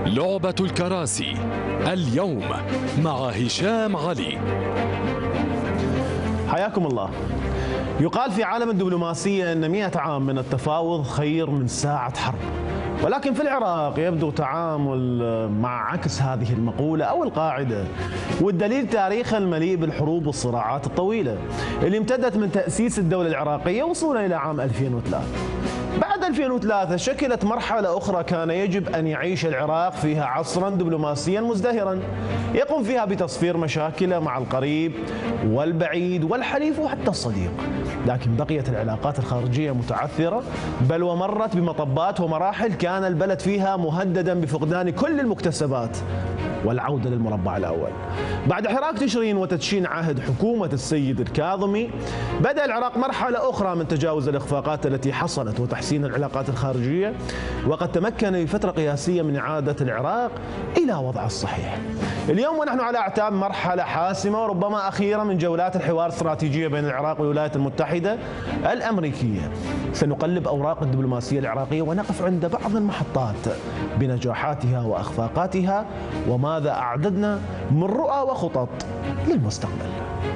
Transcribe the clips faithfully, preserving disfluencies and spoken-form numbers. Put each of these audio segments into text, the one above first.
لعبة الكراسي اليوم مع هشام علي. حياكم الله. يقال في عالم الدبلوماسية أن مئة عام من التفاوض خير من ساعة حرب، ولكن في العراق يبدو تعامل مع عكس هذه المقولة أو القاعدة، والدليل تاريخها المليء بالحروب والصراعات الطويلة اللي امتدت من تأسيس الدولة العراقية وصولا إلى عام ألفين وثلاثة. بعد ألفين وثلاثة شكلت مرحلة أخرى كان يجب أن يعيش العراق فيها عصرا دبلوماسيا مزدهرا يقوم فيها بتصفير مشاكله مع القريب والبعيد والحليف وحتى الصديق، لكن بقيت العلاقات الخارجية متعثرة، بل ومرت بمطبات ومراحل كان البلد فيها مهددا بفقدان كل المكتسبات والعودة للمربع الأول. بعد حراك تشرين وتدشين عهد حكومة السيد الكاظمي بدأ العراق مرحلة أخرى من تجاوز الإخفاقات التي حصلت وتحسين العلاقات الخارجية، وقد تمكن بفترة قياسية من إعادة العراق إلى وضعه الصحيح. اليوم ونحن على أعتاب مرحلة حاسمة وربما أخيرة من جولات الحوار الاستراتيجية بين العراق والولايات المتحدة الأمريكية. سنقلب أوراق الدبلوماسية العراقية ونقف عند بعض المحطات بنجاحاتها وأخفاقاتها وماذا أعددنا من رؤى وخطط للمستقبل.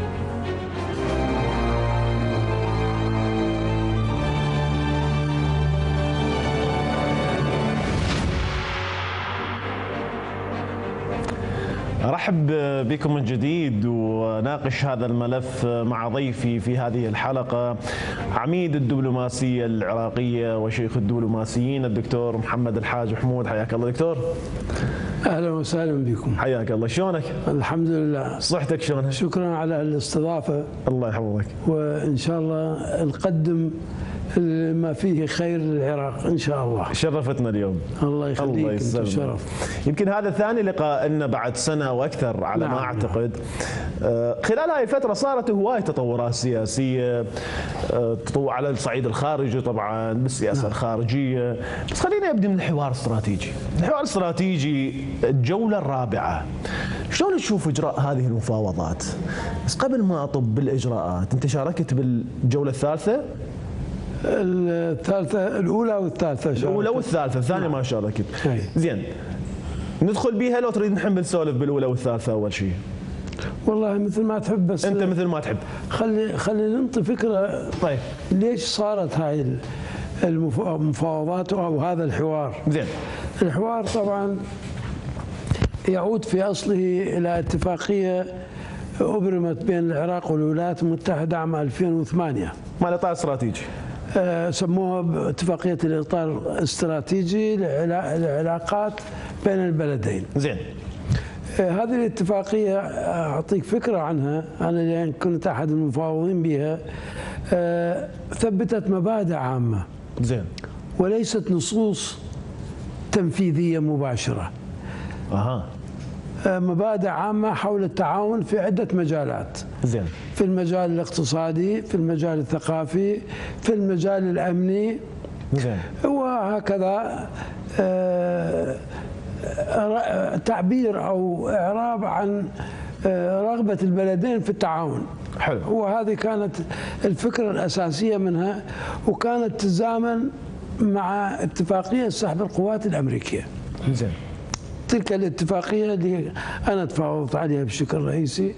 أرحب بكم من جديد وناقش هذا الملف مع ضيفي في هذه الحلقة عميد الدبلوماسية العراقية وشيخ الدبلوماسيين الدكتور محمد الحاج محمود. حياك الله دكتور. أهلا وسهلا بكم. حياك الله. شلونك؟ الحمد لله. صحتك شلونها؟ شكرا على الاستضافة. الله يحفظك. وإن شاء الله نقدم ما فيه خير للعراق إن شاء الله. شرفتنا اليوم. الله يخليك. الله يسلمك. شرف. يمكن هذا ثاني لقاء لنا بعد سنة وأكثر على نعم. ما أعتقد. خلال هاي الفترة صارت هواية تطورات سياسية، تطور على الصعيد الخارجي طبعا بالسياسة نعم. الخارجية، بس خلينا نبدأ من الحوار الاستراتيجي. الحوار الاستراتيجي الجولة الرابعة، شلون تشوف إجراء هذه المفاوضات؟ بس قبل ما أطب بالإجراءات، أنت شاركت بالجولة الثالثة؟ الثالثة الأولى والثالثة شاركت. الأولى والثالثة، الثانية ما شاركت. هي. زين. ندخل بيها لو تريد نحن بنسولف بالأولى والثالثة أول شيء. والله مثل ما تحب، بس أنت مثل ما تحب. خلي خلي ننطي فكرة. طيب. ليش صارت هاي المفاوضات أو هذا الحوار؟ زين. الحوار طبعا يعود في أصله إلى اتفاقية أبرمت بين العراق والولايات المتحدة عام ألفين وثمانية. مال إطار استراتيجي. أه سموها اتفاقية الإطار الاستراتيجي للعلاقات بين البلدين. زين. أه هذه الاتفاقية أعطيك فكرة عنها، أنا لأن كنت أحد المفاوضين بها. أه ثبتت مبادئ عامة. زين. وليست نصوص تنفيذية مباشرة. أها. مبادئ عامة حول التعاون في عدة مجالات. زين. في المجال الاقتصادي، في المجال الثقافي، في المجال الأمني. زين. وهكذا تعبير أو إعراب عن رغبة البلدين في التعاون. حلو. وهذه كانت الفكرة الأساسية منها، وكانت تزامن مع اتفاقية سحب القوات الأمريكية. زين. تلك الاتفاقية اللي أنا تفاوضت عليها بشكل رئيسي،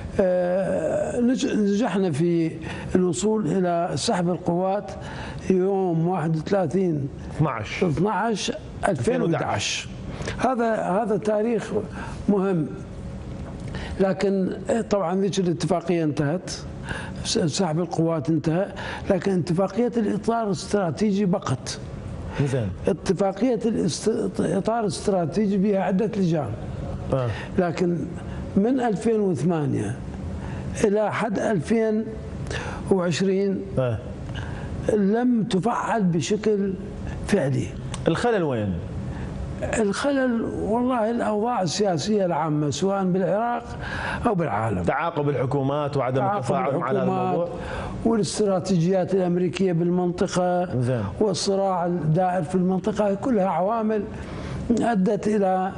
نجحنا في الوصول إلى سحب القوات يوم واحد وثلاثين اثنعش ألفين وأحد عشر. هذا هذا تاريخ مهم، لكن طبعا ذيك الاتفاقية انتهت، سحب القوات انتهى، لكن اتفاقية الإطار الاستراتيجي بقت. زين. اتفاقية الإطار الاستراتيجي بها عدة لجان. آه. لكن من ألفين وثمانية إلى حد ألفين وعشرين آه. لم تفعل بشكل فعلي. الخلل وين؟ الخلل والله الأوضاع السياسية العامة سواء بالعراق أو بالعالم. تعاقب الحكومات وعدم التفاعل مع هذا الموضوع. والاستراتيجيات الأمريكية بالمنطقة. زين. والصراع الدائر في المنطقة، كلها عوامل أدت إلى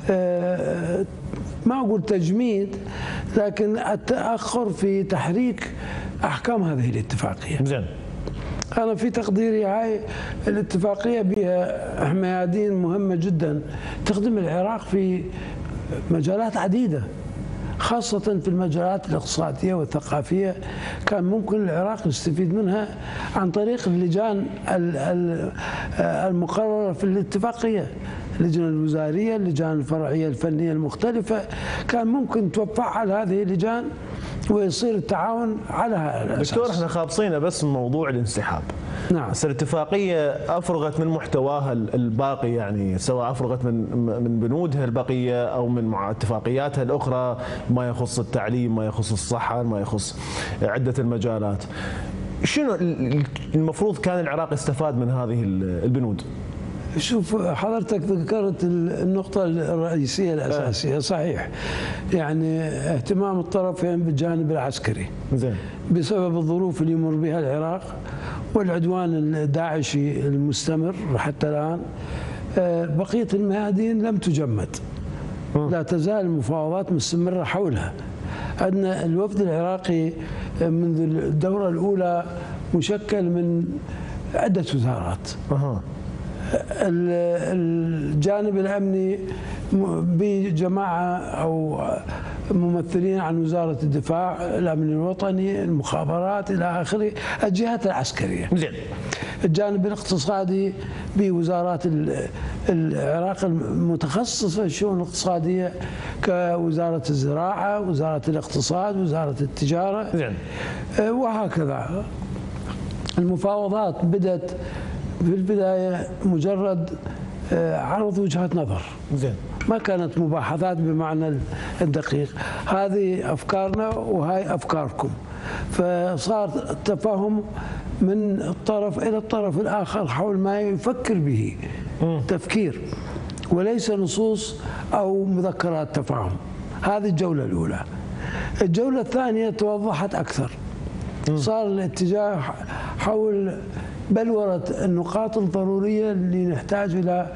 ما أقول تجميد، لكن التأخر في تحريك أحكام هذه الاتفاقية. زين. أنا في تقديري هاي الاتفاقية بها ميادين مهمة جدا تخدم العراق في مجالات عديدة، خاصة في المجالات الاقتصادية والثقافية. كان ممكن العراق يستفيد منها عن طريق اللجان المقررة في الاتفاقية، اللجنة الوزارية، اللجان الفرعية الفنية المختلفة، كان ممكن تفعل هذه اللجان ويصير التعاون على هذا الأساس. دكتور احنا خابصين بس من موضوع الانسحاب. نعم. بس الاتفاقية أفرغت من محتواها الباقي، يعني سواء أفرغت من من بنودها البقية أو من اتفاقياتها الأخرى، ما يخص التعليم، ما يخص الصحة، ما يخص عدة المجالات. شنو المفروض كان العراق يستفاد من هذه البنود؟ شوف حضرتك ذكرت النقطة الرئيسية الأساسية، صحيح. يعني اهتمام الطرفين بالجانب العسكري زين بسبب الظروف اللي يمر بها العراق والعدوان الداعشي المستمر حتى الآن. بقية الميادين لم تجمد، لا تزال المفاوضات مستمرة حولها. عندنا الوفد العراقي منذ الدورة الأولى مشكل من عدة وزارات. أه. الجانب الأمني بجماعة أو ممثلين عن وزارة الدفاع، الأمن الوطني، المخابرات إلى آخره، الجهات العسكرية. زين. الجانب الاقتصادي بوزارات العراق المتخصصة في الشؤون الاقتصادية كوزارة الزراعة، وزارة الاقتصاد، وزارة التجارة. زين. وهكذا. المفاوضات بدأت في البداية مجرد عرض وجهة نظر، زين، ما كانت مباحثات بمعنى الدقيق. هذه أفكارنا وهاي أفكاركم، فصار التفاهم من الطرف إلى الطرف الآخر حول ما يفكر به تفكير، وليس نصوص أو مذكرات تفاهم. هذه الجولة الأولى. الجولة الثانية توضحت أكثر، صار الاتجاه حول بلورة النقاط الضرورية اللي نحتاج إلى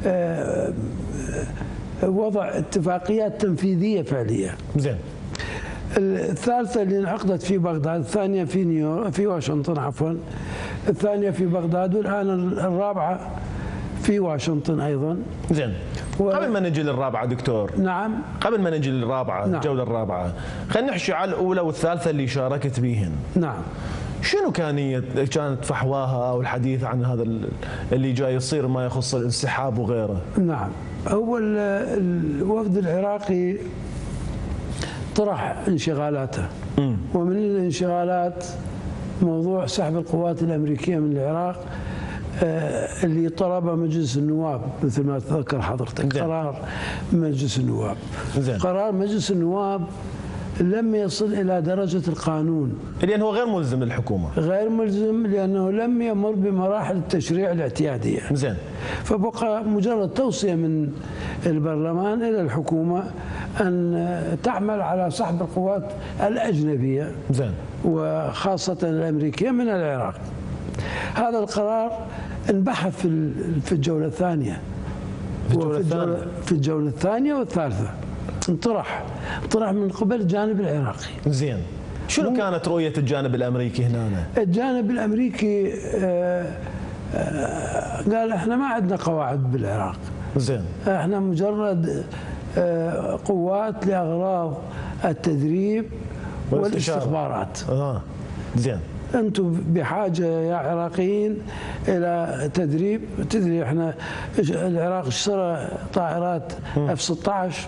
وضع اتفاقيات تنفيذية فعلية. زين. الثالثة اللي انعقدت في بغداد، الثانية في نيويورك في واشنطن عفوا، الثانية في بغداد، والآن الرابعة في واشنطن أيضا. زين. و... قبل ما نجي للرابعة دكتور. نعم. قبل ما نجي للرابعة، نعم. الجولة الرابعة، خلينا نحكي على الأولى والثالثة اللي شاركت بيهن. نعم. شنو كان كانت فحواها او الحديث عن هذا اللي جاي يصير ما يخص الانسحاب وغيره؟ نعم. هو الوفد العراقي طرح انشغالاته، م. ومن الانشغالات موضوع سحب القوات الامريكيه من العراق اللي طلبه مجلس النواب مثل ما تذكر حضرتك. زين. قرار مجلس النواب. زين. قرار مجلس النواب لم يصل إلى درجة القانون، لأنه هو غير ملزم للحكومة. غير ملزم لأنه لم يمر بمراحل التشريع الاعتيادية. زين. فبقى مجرد توصية من البرلمان إلى الحكومة أن تعمل على سحب القوات الأجنبية. زين. وخاصة الأمريكية من العراق. هذا القرار انبحث في الجولة الثانية. في الجولة الثانية. في الجولة الثانية والثالثة. انطرح انطرح من قبل الجانب العراقي. زين. شنو كانت رؤية الجانب الأمريكي هنا؟ الجانب الأمريكي آآ آآ قال احنا ما عندنا قواعد بالعراق. زين. احنا مجرد قوات لأغراض التدريب والاستخبارات. اه. زين. انتم بحاجه يا عراقيين الى تدريب. تدري احنا العراق اشترى طائرات اف ستة عشر،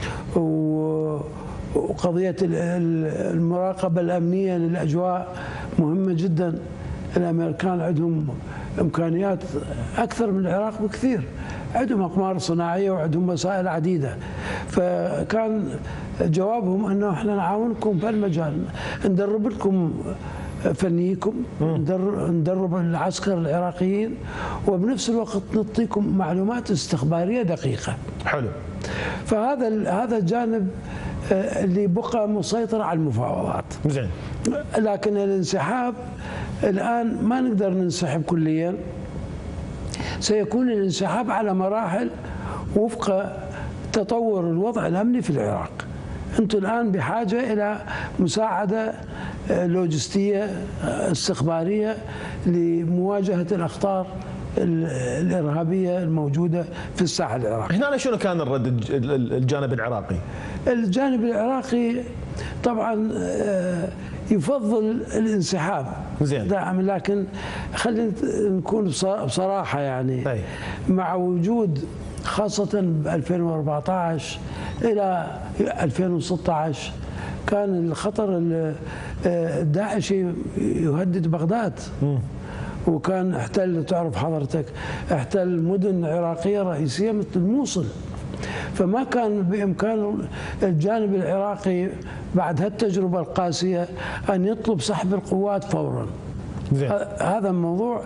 وقضيه المراقبه الامنيه للاجواء مهمه جدا. الامريكان عندهم امكانيات اكثر من العراق بكثير، عندهم اقمار صناعيه وعندهم وسائل عديده. فكان جوابهم انه احنا نعاونكم في المجال، ندرب لكم فنيكم، ندرب العسكر العراقيين، وبنفس الوقت نعطيكم معلومات استخباريه دقيقه. حلو. فهذا هذا الجانب اللي بقى مسيطر على المفاوضات. زين. لكن الانسحاب الان ما نقدر ننسحب كليا، سيكون الانسحاب على مراحل وفق تطور الوضع الامني في العراق. أنتم الآن بحاجة إلى مساعدة لوجستية استخبارية لمواجهة الأخطار الإرهابية الموجودة في الساحل العراقي. هنا شنو كان الرد الجانب العراقي؟ الجانب العراقي طبعا يفضل الانسحاب زين، لكن خلينا نكون بصراحة يعني أي. مع وجود خاصة ب ألفين وأربعة عشر إلى ألفين وستة عشر كان الخطر الداعشي يهدد بغداد، م. وكان احتل، تعرف حضرتك، احتل مدن عراقية رئيسية مثل الموصل، فما كان بإمكان الجانب العراقي بعد هالتجربة القاسية أن يطلب سحب القوات فورا. زي. هذا الموضوع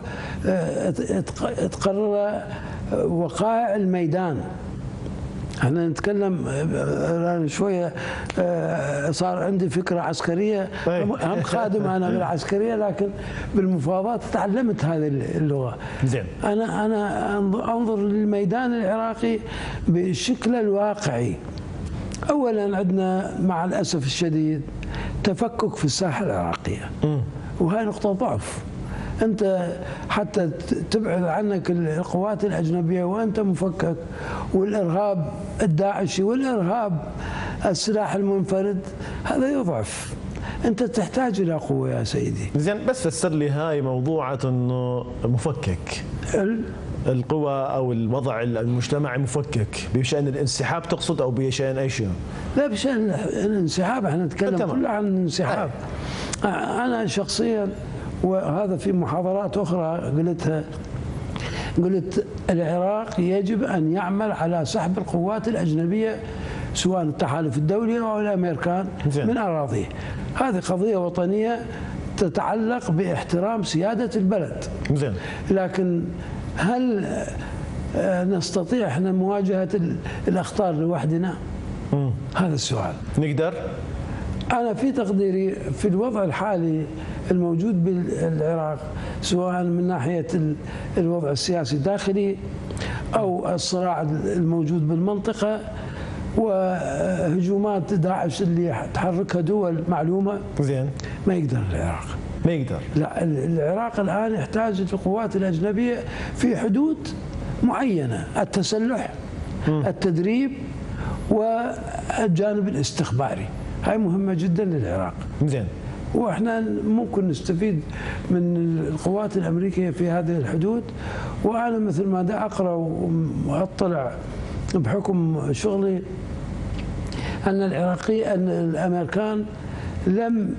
تقرر وقائع الميدان. احنا نتكلم الان شويه، صار عندي فكره عسكريه، هم خادم انا بالعسكريه، لكن بالمفاوضات تعلمت هذه اللغه. زين. انا انا انظر للميدان العراقي بشكله الواقعي. اولا عندنا مع الاسف الشديد تفكك في الساحه العراقيه، وهي نقطه ضعف. أنت حتى تبعد عنك القوات الأجنبية وأنت مفكك، والإرهاب الداعشي والإرهاب السلاح المنفرد هذا يضعف. أنت تحتاج إلى قوة يا سيدي. زين، بس فسر لي هاي موضوعة أنه مفكك ال... القوى أو الوضع المجتمعي مفكك بشأن الانسحاب تقصد، أو بشأن أي شيء؟ لا، بشأن الانسحاب. احنا نتكلم كله عن الانسحاب. أنا شخصيا، وهذا في محاضرات أخرى قلتها، قلت العراق يجب أن يعمل على سحب القوات الأجنبية سواء التحالف الدولي أو الأمريكان من أراضيه. هذه قضية وطنية تتعلق باحترام سيادة البلد. زين. لكن هل نستطيع احنا مواجهة الأخطار لوحدنا؟ مم. هذا السؤال. نقدر؟ أنا في تقديري في الوضع الحالي الموجود بالعراق، سواء من ناحية الوضع السياسي الداخلي أو الصراع الموجود بالمنطقة وهجومات داعش اللي تحركها دول معلومة، زين، ما يقدر العراق. ما يقدر. لا، العراق الآن يحتاج القوات الأجنبية في حدود معينة، التسلح، م. التدريب، والجانب الاستخباري. هاي مهمة جدا للعراق. زين. واحنا ممكن نستفيد من القوات الامريكيه في هذه الحدود. وانا مثل ما دا اقرا واطلع بحكم شغلي ان العراقي ان الامريكان لم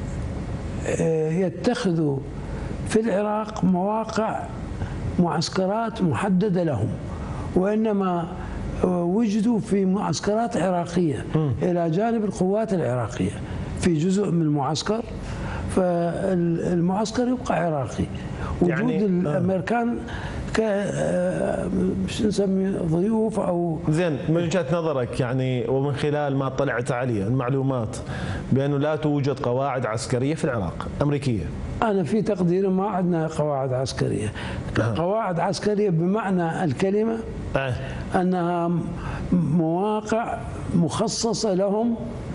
يتخذوا في العراق مواقع معسكرات محدده لهم، وانما وجدوا في معسكرات عراقيه الى جانب القوات العراقيه في جزء من المعسكر، فالمعسكر يبقى عراقي. وجود يعني الامريكان ك مش نسمي ضيوف او زين. من وجهه نظرك يعني ومن خلال ما اطلعت عليه المعلومات بانه لا توجد قواعد عسكريه في العراق امريكيه؟ انا في تقديري ما عندنا قواعد عسكريه. أه. قواعد عسكريه بمعنى الكلمه، أه. انها مواقع مخصصه لهم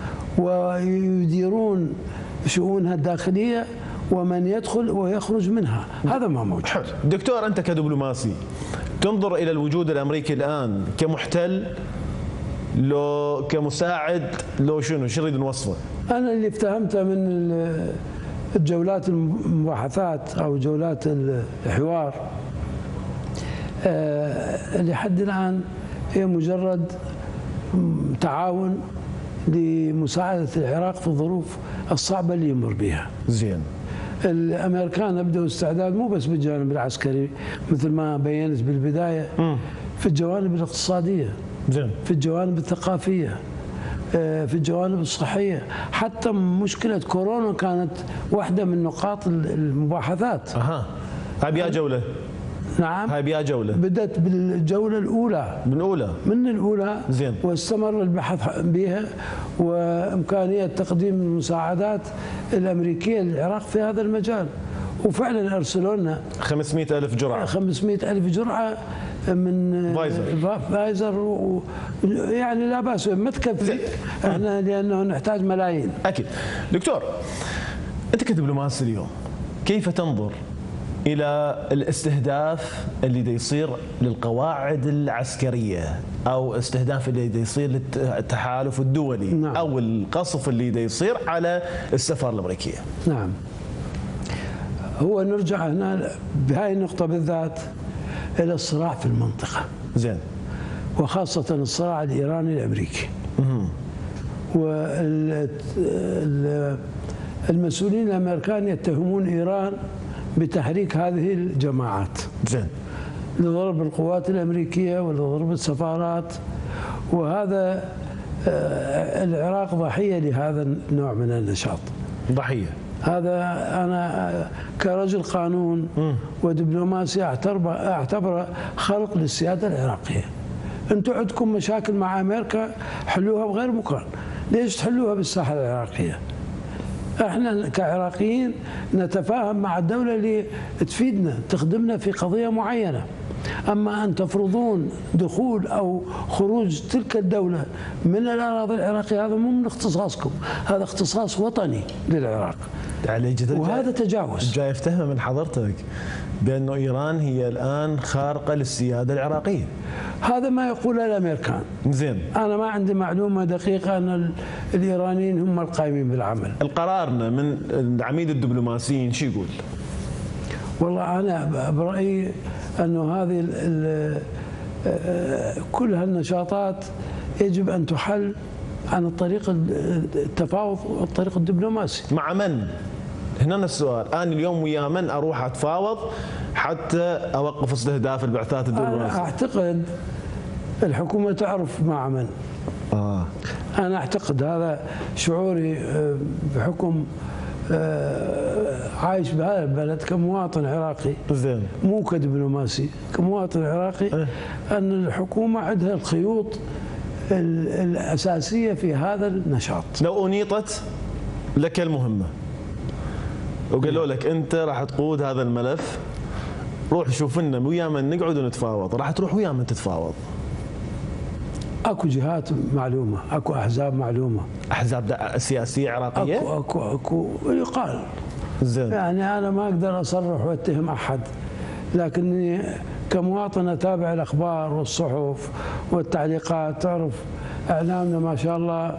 ويديرون شؤونها الداخليه ومن يدخل ويخرج منها، هذا ما موجود. دكتور، أنت كدبلوماسي تنظر إلى الوجود الأمريكي الآن كمحتل لو كمساعد لو شنو؟ شو نريد نوصفه؟ أنا اللي افتهمته من الجولات المباحثات أو جولات الحوار لحد الآن هي مجرد تعاون لمساعدة العراق في الظروف الصعبة اللي يمر بها. زين. الامريكان ابدوا استعداد مو بس بالجانب العسكري مثل ما بينت بالبدايه، م. في الجوانب الاقتصاديه، زين، في الجوانب الثقافيه، في الجوانب الصحيه، حتى مشكله كورونا كانت واحده من نقاط المباحثات. اها، هاي بيا جوله. نعم، هاي بيا جوله. بدأت بالجوله الاولى. من الاولى. من الاولى. زين. واستمر البحث بها وامكانيه تقديم المساعدات الامريكيه للعراق في هذا المجال، وفعلا ارسلوا لنا خمسمئة ألف جرعه. خمسمئة ألف جرعه من فايزر, فايزر و... يعني لا باس ما تكفي احنا لانه نحتاج ملايين. اكيد. دكتور، انت كدبلوماسي اليوم كيف تنظر الى الاستهداف اللي دا يصير للقواعد العسكريه او استهداف اللي دا يصير للتحالف الدولي؟ نعم. او القصف اللي دا يصير على السفاره الامريكيه؟ نعم. هو نرجع هنا بهاي النقطه بالذات الى الصراع في المنطقه. زين. وخاصه الصراع الايراني الامريكي. والمسؤولين الامريكان يتهمون ايران بتحريك هذه الجماعات. زين. لضرب القوات الامريكيه ولضرب السفارات، وهذا العراق ضحيه لهذا النوع من النشاط. ضحيه. هذا انا كرجل قانون م. ودبلوماسي اعتبره اعتبره خلق للسياده العراقيه. انتم عندكم مشاكل مع امريكا، حلوها بغير مكان، ليش تحلوها بالساحه العراقيه؟ احنا كعراقيين نتفاهم مع الدوله اللي تفيدنا تخدمنا في قضيه معينه، اما ان تفرضون دخول او خروج تلك الدوله من الاراضي العراقيه هذا مو من اختصاصكم، هذا اختصاص وطني للعراق. وهذا تجاوز. جاي افتهم من حضرتك بانه ايران هي الان خارقه للسياده العراقيه. هذا ما يقوله الامريكان. زين. انا ما عندي معلومه دقيقه ان الايرانيين هم القائمين بالعمل. القرارنا من العميد الدبلوماسيين شو يقول؟ والله انا برايي انه هذه ال ال كل هالنشاطات يجب ان تحل عن الطريق التفاوض والطريق الدبلوماسي. مع من؟ هنا السؤال، انا اليوم ويا من اروح اتفاوض حتى اوقف استهداف البعثات الدبلوماسيه؟ انا اعتقد الحكومه تعرف مع من. اه انا اعتقد هذا شعوري بحكم عايش بهذا البلد كمواطن عراقي. زين. مو كدبلوماسي، كمواطن عراقي. اه. ان الحكومه عندها الخيوط الاساسيه في هذا النشاط. لو انيطت لك المهمه وقالوا لك انت راح تقود هذا الملف، روح شوف لنا ويا من نقعد ونتفاوض، راح تروح ويا من تتفاوض؟ اكو جهات معلومه، اكو احزاب معلومه. احزاب سياسيه عراقيه؟ اكو اكو اكو يقال. زين. يعني انا ما اقدر اصرح واتهم احد، لكني كمواطن اتابع الاخبار والصحف والتعليقات. تعرف اعلامنا ما شاء الله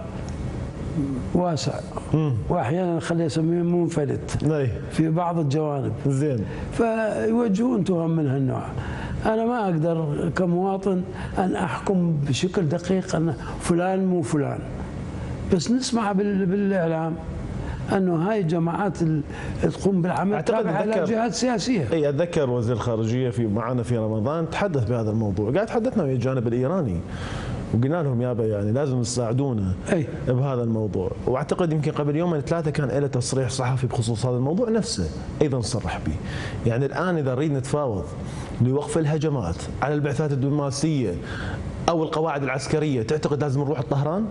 واسع، مم. واحيانا نخليه اسميه منفلت في بعض الجوانب. زين. فيوجهون تهم من هالنوع. انا ما اقدر كمواطن ان احكم بشكل دقيق ان فلان مو فلان، بس نسمع بالاعلام انه هاي الجماعات تقوم بالعمل تابعه على جهات سياسيه. اي اتذكر وزير الخارجيه في معنا في رمضان تحدث بهذا الموضوع، قاعد تحدثنا ويا الجانب الايراني وقلنا لهم يابا يعني لازم تساعدونا أي. بهذا الموضوع، واعتقد يمكن قبل يومين ثلاثه كان له تصريح صحفي بخصوص هذا الموضوع نفسه ايضا صرح به. يعني الان اذا نريد نتفاوض لوقف الهجمات على البعثات الدبلوماسيه او القواعد العسكريه، تعتقد لازم نروح الطهران؟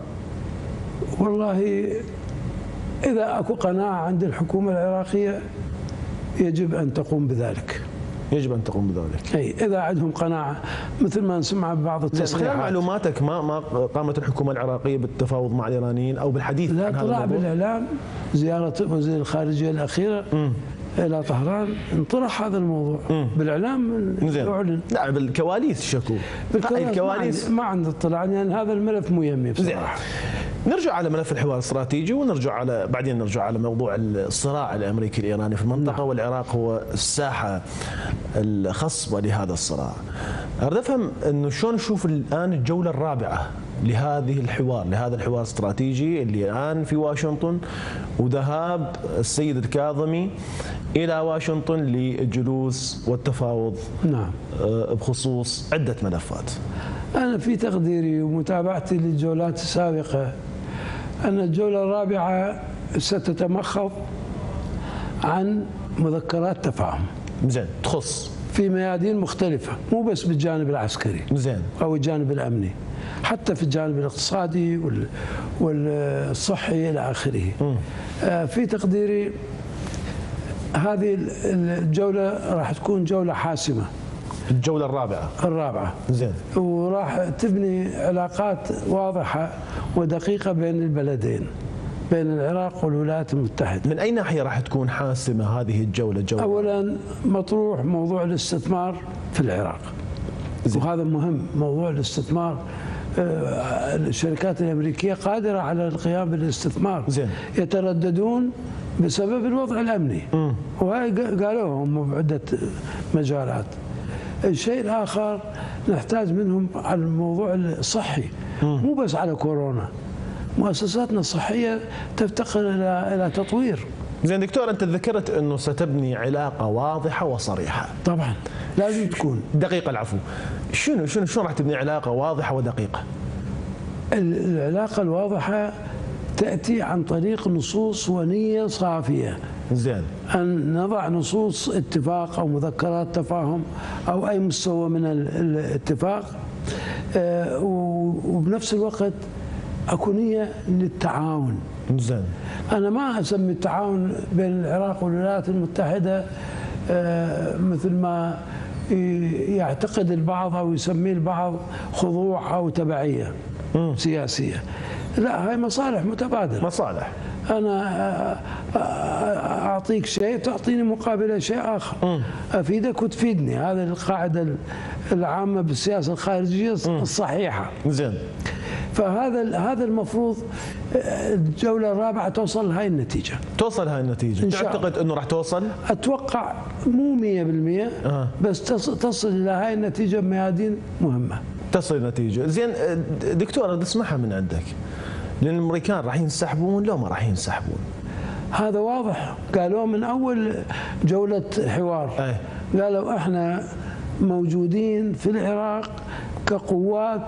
والله اذا اكو قناعه عند الحكومه العراقيه يجب ان تقوم بذلك. يجب ان تقوم بذلك. اي اذا عندهم قناعه مثل ما نسمع ببعض التصريحات. خلال معلوماتك ما ما قامت الحكومه العراقيه بالتفاوض مع الايرانيين او بالحديث عن هذا الموضوع؟ لا، طلع بالاعلام زياره وزير الخارجيه الاخيره م. الى طهران انطرح هذا الموضوع م. بالاعلام يعلن. لا بالكواليس شكو. بالكواليس الكواليس ما عندي اطلاع لان يعني هذا الملف مو يمي بصراحه. نرجع على ملف الحوار الاستراتيجي ونرجع على بعدين نرجع على موضوع الصراع الامريكي الايراني في المنطقه. نعم. والعراق هو الساحه الخصبه لهذا الصراع. اريد افهم انه شلون نشوف الان الجوله الرابعه لهذه الحوار لهذا الحوار الاستراتيجي اللي الان في واشنطن، وذهاب السيد الكاظمي الى واشنطن للجلوس والتفاوض. نعم. بخصوص عده ملفات. انا في تقديري ومتابعتي للجولات السابقه ان الجوله الرابعه ستتمخض عن مذكرات تفاهم. زين. تخص في ميادين مختلفه، مو بس بالجانب العسكري. زين. او الجانب الامني، حتى في الجانب الاقتصادي والصحي الى اخره. في تقديري هذه الجوله راح تكون جوله حاسمه. الجولة الرابعة الرابعة زين. وراح تبني علاقات واضحة ودقيقة بين البلدين، بين العراق والولايات المتحدة. من أي ناحية راح تكون حاسمة هذه الجولة؟ الجولة أولا مطروح موضوع الاستثمار في العراق زين. وهذا مهم، موضوع الاستثمار. الشركات الأمريكية قادرة على القيام بالاستثمار زين. يترددون بسبب الوضع الأمني، وهي قالوهم بعدة مجالات. الشيء الآخر نحتاج منهم على الموضوع الصحي، مو بس على كورونا، مؤسساتنا الصحية تفتقر إلى إلى تطوير. زين دكتور، أنت ذكرت أنه ستبني علاقة واضحة وصريحة. طبعا لازم تكون دقيقة. العفو. شنو شنو شنو راح تبني علاقة واضحة ودقيقة؟ العلاقة الواضحة تأتي عن طريق نصوص ونية صافية. زين. أن نضع نصوص اتفاق أو مذكرات تفاهم أو أي مستوى من الاتفاق، وبنفس الوقت أكو نية للتعاون. زين. أنا ما أسمي التعاون بين العراق والولايات المتحدة مثل ما يعتقد البعض أو يسميه البعض خضوع أو تبعية م. سياسية. لا، هاي مصالح متبادلة. مصالح. أنا أعطيك شيء تعطيني مقابله شيء آخر. م. أفيدك وتفيدني. هذه القاعدة العامة بالسياسة الخارجية الصحيحة. زين. فهذا هذا المفروض الجولة الرابعة توصل لهاي النتيجة. توصل هاي النتيجة. تعتقد أنه راح توصل؟ أتوقع مو مية بالمية آه. بس تصل إلى هاي النتيجة بميادين مهمة. تصل النتيجة. زين دكتور، بدي أسمعها من عندك، لأن الأمريكان راح ينسحبون لو ما راح ينسحبون؟ هذا واضح، قالوا من أول جولة حوار. أي. قالوا إحنا موجودين في العراق كقوات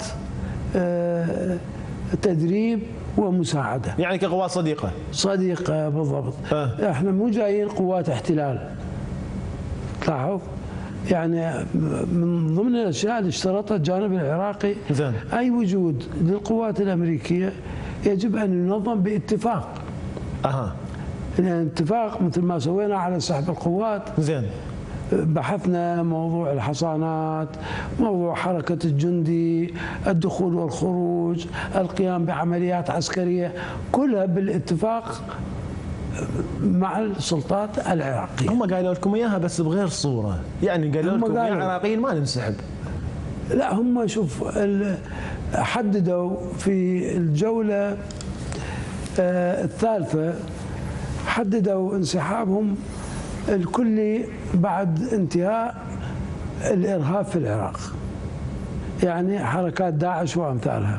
تدريب ومساعدة، يعني كقوات صديقة. صديقة بالضبط. أه. احنا مو جايين قوات احتلال. تلاحظ؟ يعني من ضمن الاشياء اللي اشترطها الجانب العراقي زين. اي وجود للقوات الامريكيه يجب ان ينظم باتفاق. اها. يعني اتفاق مثل ما سوينا على سحب القوات. زين. بحثنا موضوع الحصانات، موضوع حركة الجندي، الدخول والخروج، القيام بعمليات عسكرية، كلها بالاتفاق مع السلطات العراقية. هم قالوا لكم إياها بس بغير صورة، يعني قالوا لكم يا عراقيين ما ننسحب. لا، هم شوف حددوا في الجولة الثالثة، حددوا انسحابهم الكلي بعد انتهاء الإرهاب في العراق، يعني حركات داعش وأمثالها،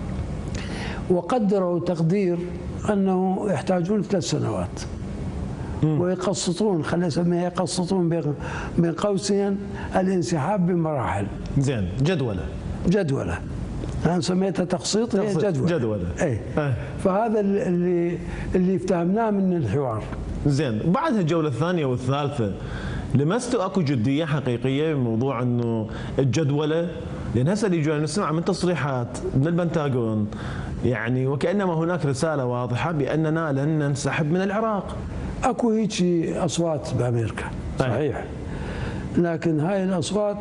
وقدروا تقدير أنه يحتاجون ثلاث سنوات ويقسطون، خلينا نسميها يقسطون بين قوسين الانسحاب بمراحل. زين. جدولة. جدولة. أنا سميتها تقسيط، هي جدولة. جدولة. أي. أه. فهذا اللي اللي افتهمناه من الحوار. زين. وبعد الجولة الثانية والثالثة لمستوا اكو جدية حقيقية بموضوع انه الجدولة؟ لان هسه اللي جاي نسمع من تصريحات من البنتاغون يعني وكأنما هناك رسالة واضحة بأننا لن ننسحب من العراق. اكو هيك اصوات بامريكا صحيح، لكن هاي الاصوات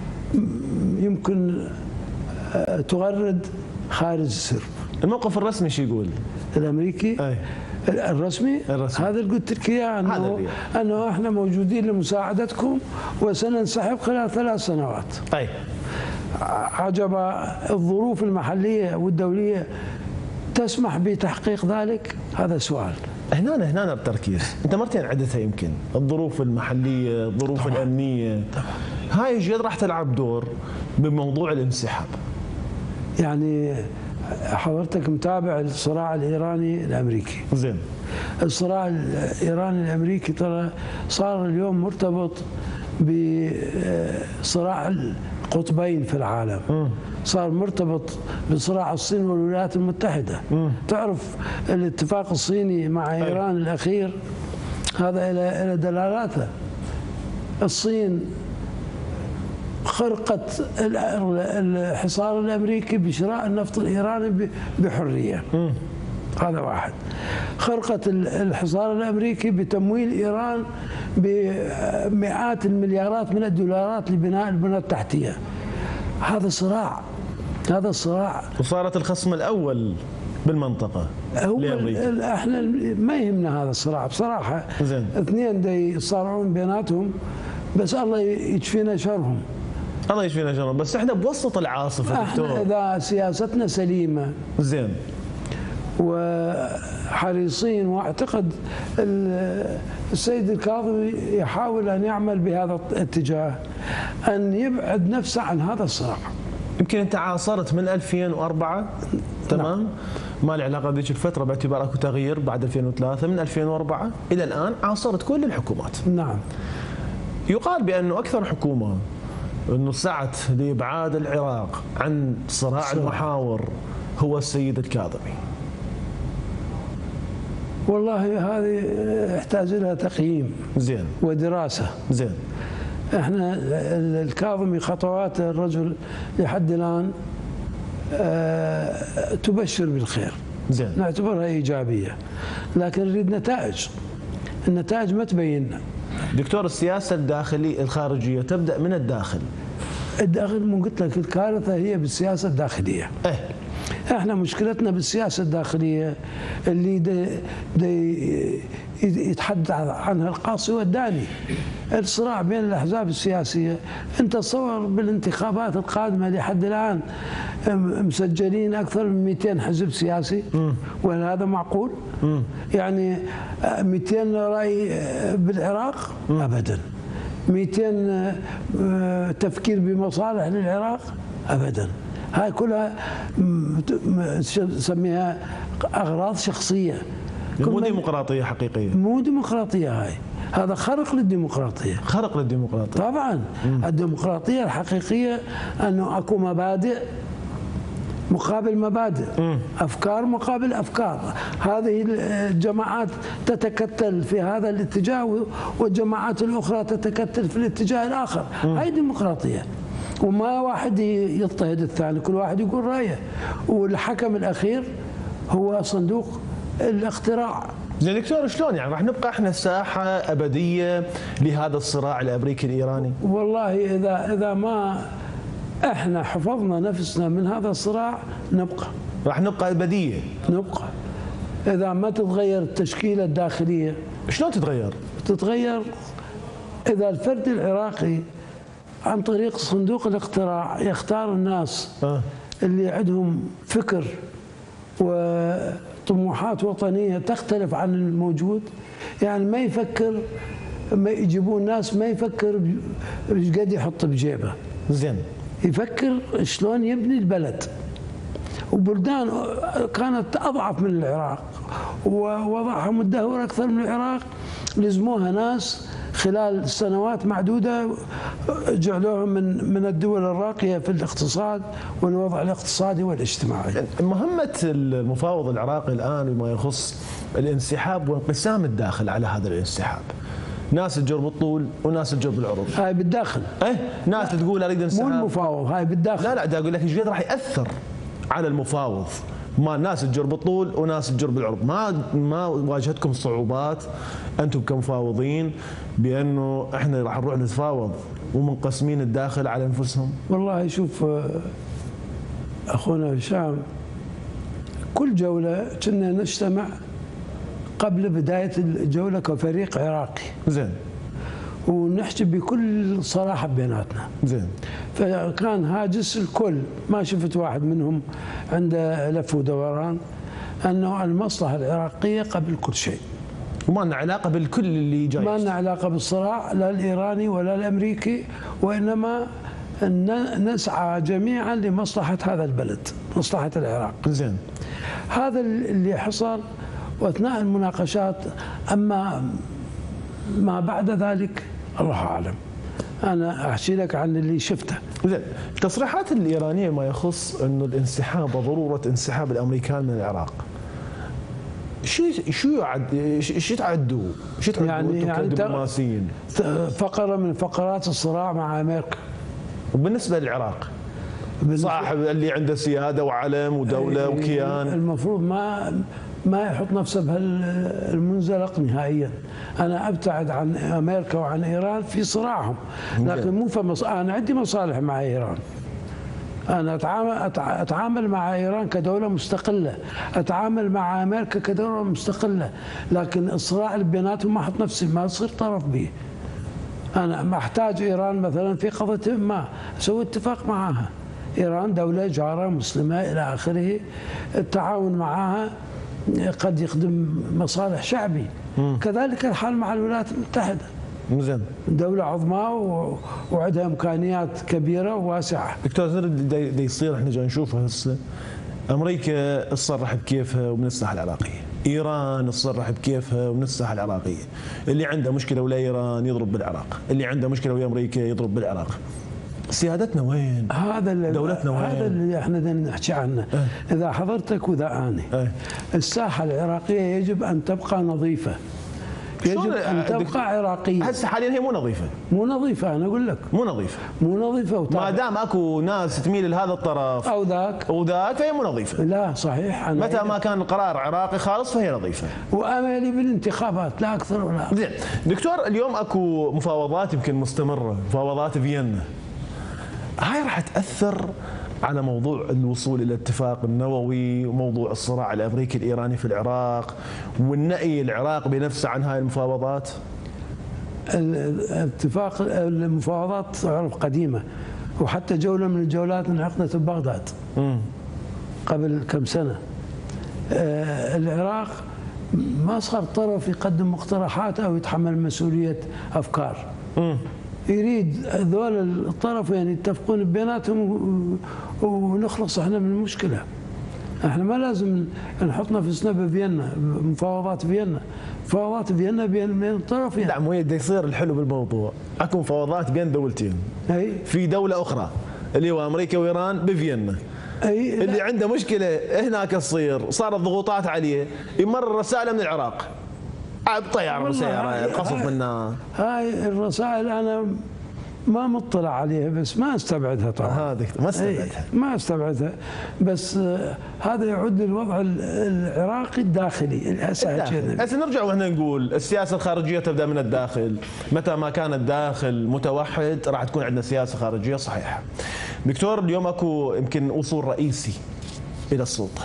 يمكن تغرد خارج السرب. الموقف الرسمي شو يقول؟ الامريكي؟ أي. الرسمي؟ الرسمي هذا اللي قلت لك اياه، انه انه احنا موجودين لمساعدتكم وسننسحب خلال ثلاث سنوات. اي. عجب الظروف المحليه والدوليه تسمح بتحقيق ذلك؟ هذا سؤال. هنا هنا التركيز، انت مرتين عدتها يمكن، الظروف المحليه، الظروف طبعا. الامنيه طبعا. هاي جد راح تلعب دور بموضوع الانسحاب. يعني حضرتك متابع الصراع الايراني الامريكي. زين. الصراع الايراني الامريكي ترى صار اليوم مرتبط بصراع القطبين في العالم. م. صار مرتبط بصراع الصين والولايات المتحدة. م. تعرف الاتفاق الصيني مع إيران أي. الأخير هذا إلى إلى دلالاته. الصين خرقت الحصار الأمريكي بشراء النفط الإيراني بحرية. م. هذا واحد. خرقة الحصار الأمريكي بتمويل إيران بمئات المليارات من الدولارات لبناء البنى التحتية. هذا صراع، هذا صراع، وصارت الخصم الأول بالمنطقة هو احنا ما يهمنا هذا الصراع بصراحة. زين. اثنين دا يصارعون بيناتهم، بس الله يكفينا شرهم. الله يشفينا شرهم، بس احنا بوسط العاصفة دكتور. احنا اذا سياستنا سليمة زين وحريصين، واعتقد السيد الكاظمي يحاول ان يعمل بهذا الاتجاه، ان يبعد نفسه عن هذا الصراع. يمكن انت عاصرت من ألفين وأربعة تمام؟ نعم. ما له علاقه بذيك الفتره باعتبار اكو تغيير بعد ألفين وثلاثة، من ألفين وأربعة الى الان عاصرت كل الحكومات. نعم. يقال بانه اكثر حكومه انه سعت لابعاد العراق عن صراع صراع المحاور هو السيد الكاظمي. والله هذه يحتاج لها تقييم زين ودراسه. زين. احنا الكاظمي خطوات الرجل لحد الان أه تبشر بالخير. زين. نعتبرها ايجابيه، لكن نريد نتائج. النتائج ما تبيننا. دكتور، السياسه الداخليه الخارجيه تبدا من الداخل. الداخل مو قلت لك الكارثه هي بالسياسه الداخليه. ايه. احنا مشكلتنا بالسياسه الداخليه اللي دي دي يتحدث عنها القاصي والداني. الصراع بين الاحزاب السياسيه، انت تصور بالانتخابات القادمه لحد الان مسجلين اكثر من مئتين حزب سياسي، وهل هذا معقول؟ م. يعني مئتين راي بالعراق؟ م. ابدا. مئتين تفكير بمصالح للعراق؟ ابدا. هاي كلها نسميها اغراض شخصيه، مو ديمقراطيه حقيقيه. مو ديمقراطيه، هاي هذا خرق للديمقراطيه. خرق للديمقراطيه طبعا. مم. الديمقراطيه الحقيقيه انه اكو مبادئ مقابل مبادئ، مم. افكار مقابل افكار. هذه الجماعات تتكتل في هذا الاتجاه والجماعات الاخرى تتكتل في الاتجاه الاخر. مم. هاي ديمقراطيه، وما واحد يضطهد الثاني، كل واحد يقول رايه، والحكم الاخير هو صندوق الاقتراع. زين دكتور، شلون يعني راح نبقى احنا ساحه ابديه لهذا الصراع الامريكي الايراني؟ والله اذا اذا ما احنا حفظنا نفسنا من هذا الصراع نبقى. راح نبقى ابديه؟ نبقى. اذا ما تتغير التشكيله الداخليه. شلون تتغير؟ تتغير اذا الفرد العراقي عن طريق صندوق الاقتراع يختار الناس أه. اللي عندهم فكر وطموحات وطنية تختلف عن الموجود. يعني ما يفكر، ما يجيبون ناس ما يفكر ايش قد يحط بجيبه. زين. يفكر شلون يبني البلد. وبلدان كانت اضعف من العراق ووضعها مدهور اكثر من العراق لزموها ناس خلال سنوات معدودة جعلوهم من من الدول الراقية في الاقتصاد والوضع الاقتصادي والاجتماعي. مهمة المفاوض العراقي الآن بما يخص الانسحاب وانقسام الداخل على هذا الانسحاب. ناس تجر بالطول وناس تجر بالعرض. هاي بالداخل. ايه، ناس تقول اريد انسحاب. مو المفاوض، هاي بالداخل. لا لا، دا اقول لك ايش قد راح يأثر على المفاوض. ما ناس تجر بالطول وناس تجر بالعرض. ما ما واجهتكم صعوبات انتم كمفاوضين بانه احنا راح نروح نتفاوض ومنقسمين الداخل على انفسهم؟ والله شوف اخونا هشام، كل جوله كنا نجتمع قبل بدايه الجوله كفريق عراقي. زين. ونحكي بكل صراحه بيناتنا. زين. فكان هاجس الكل، ما شفت واحد منهم عنده لف ودوران، انه المصلحه العراقيه قبل كل شيء. وما لنا علاقه بالكل اللي جاي. ما لنا علاقه بالصراع لا الايراني ولا الامريكي، وانما نسعى جميعا لمصلحه هذا البلد، مصلحه العراق. زين. هذا اللي حصل واثناء المناقشات. اما ما بعد ذلك الله اعلم. انا احكي لك عن اللي شفته. زين. التصريحات الايرانيه ما يخص انه الانسحاب وضروره انسحاب الامريكان من العراق، شو شو يعد شو تعدوا؟ شو تعدوا يعني يعني كدبلوماسيين؟ فقره من فقرات الصراع مع امريكا. وبالنسبه للعراق صاحب اللي عنده سياده وعلم ودوله وكيان. المفروض ما ما يحط نفسه بهالمنزلق نهائيا. انا ابتعد عن امريكا وعن ايران في صراعهم، لكن مو فمص... انا عندي مصالح مع ايران. انا اتعامل اتعامل مع ايران كدوله مستقله، اتعامل مع امريكا كدوله مستقله، لكن الصراع اللي بيناتهم ما احط نفسي، ما اصير طرف به. انا ما احتاج ايران مثلا في قضيه ما اسوي اتفاق معها. ايران دوله جاره مسلمه الى اخره، التعاون معها قد يخدم مصالح شعبي. مم. كذلك الحال مع الولايات المتحده. زين. دولة عظمى وعندها امكانيات كبيرة وواسعة. دكتور زر اللي يصير احنا جاي نشوفه هسه، امريكا تصرح بكيفها ومن الساحة العراقية، ايران تصرح بكيفها ومن الساحة العراقية، اللي عنده مشكلة ولا ايران يضرب بالعراق، اللي عنده مشكلة ويا امريكا يضرب بالعراق. سيادتنا وين؟ هذا اللي دولتنا وين؟ هذا اللي احنا نحكي عنه. اه. اذا حضرتك واذا انا. اه. الساحة العراقية يجب ان تبقى نظيفة. يجب ان تبقى عراقيه. هسه حاليا هي مو نظيفه. مو نظيفه انا اقول لك. مو نظيفه. مو نظيفه ما دام اكو ناس تميل لهذا الطرف او ذاك او ذاك فهي مو نظيفه. لا صحيح. أنا متى ما كان القرار عراقي خالص فهي نظيفه. واملي بالانتخابات لا اكثر ولا اقل. زين دكتور، اليوم اكو مفاوضات يمكن مستمره، مفاوضات فيينا. هاي راح تاثر على موضوع الوصول الى اتفاق النووي وموضوع الصراع الامريكي الايراني في العراق والنأي العراق بنفسه عن هاي المفاوضات؟ الاتفاق المفاوضات تعرف قديمه، وحتى جوله من الجولات انعقدت ببغداد قبل كم سنه. العراق ما صار طرف يقدم مقترحات او يتحمل مسؤوليه افكار. م. يريد ذول الطرفين يتفقون بيناتهم ونخلص احنا من المشكله. احنا ما لازم نحط نفسنا بفيينا، مفاوضات فيينا، مفاوضات فيينا بين الطرفين. لا مو بده يصير الحلو بالموضوع، اكو مفاوضات بين دولتين. اي في دوله اخرى اللي هو امريكا وايران بفيينا. اي اللي عنده مشكله هناك تصير، صارت ضغوطات عليه، يمرر رسائل من العراق. بطيارة وسيارة قصف منها. هاي الرسائل أنا ما مطلع عليها، بس ما استبعدها طبعا. هذه ما استبعدها. ما استبعدها، بس هذا يعد للوضع العراقي الداخلي الأساسي. هسه نرجع وهنا نقول السياسة الخارجية تبدأ من الداخل، متى ما كان الداخل متوحد راح تكون عندنا سياسة خارجية صحيحة. دكتور اليوم اكو يمكن وصول رئيسي إلى السلطة.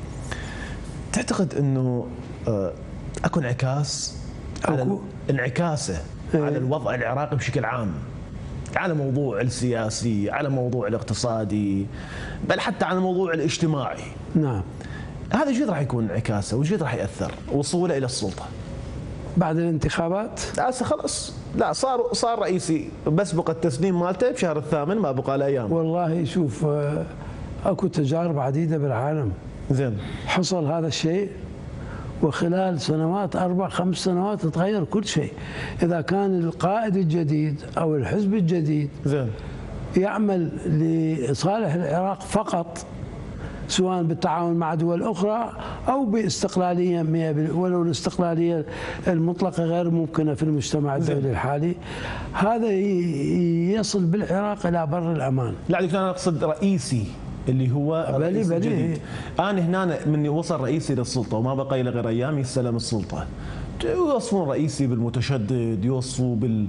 تعتقد أنه اكو انعكاس على أكو. انعكاسه ايه. على الوضع العراقي بشكل عام، على موضوع السياسي، على موضوع الاقتصادي، بل حتى على الموضوع الاجتماعي. نعم. هذا جد راح يكون انعكاسه وجد راح ياثر وصوله الى السلطه بعد الانتخابات. لا خلاص، لا صار صار رئيسي، بس بقى التسليم مالته بشهر الثامن، ما بقى له ايام. والله شوف اكو تجارب عديده بالعالم. زين. حصل هذا الشيء وخلال سنوات اربع خمس سنوات تغير كل شيء. اذا كان القائد الجديد او الحزب الجديد زين يعمل لصالح العراق فقط، سواء بالتعاون مع دول اخرى او باستقلاليه مئة بالمئة، ولو الاستقلاليه المطلقه غير ممكنه في المجتمع الدولي الحالي، هذا يصل بالعراق الى بر الامان. لا دكتور انا اقصد رئيسي اللي هو بلي بلي. انا هنا من وصل رئيسي للسلطه وما بقى له غير ايام يستلم السلطه، يوصفون رئيسي بالمتشدد، يوصفوا بال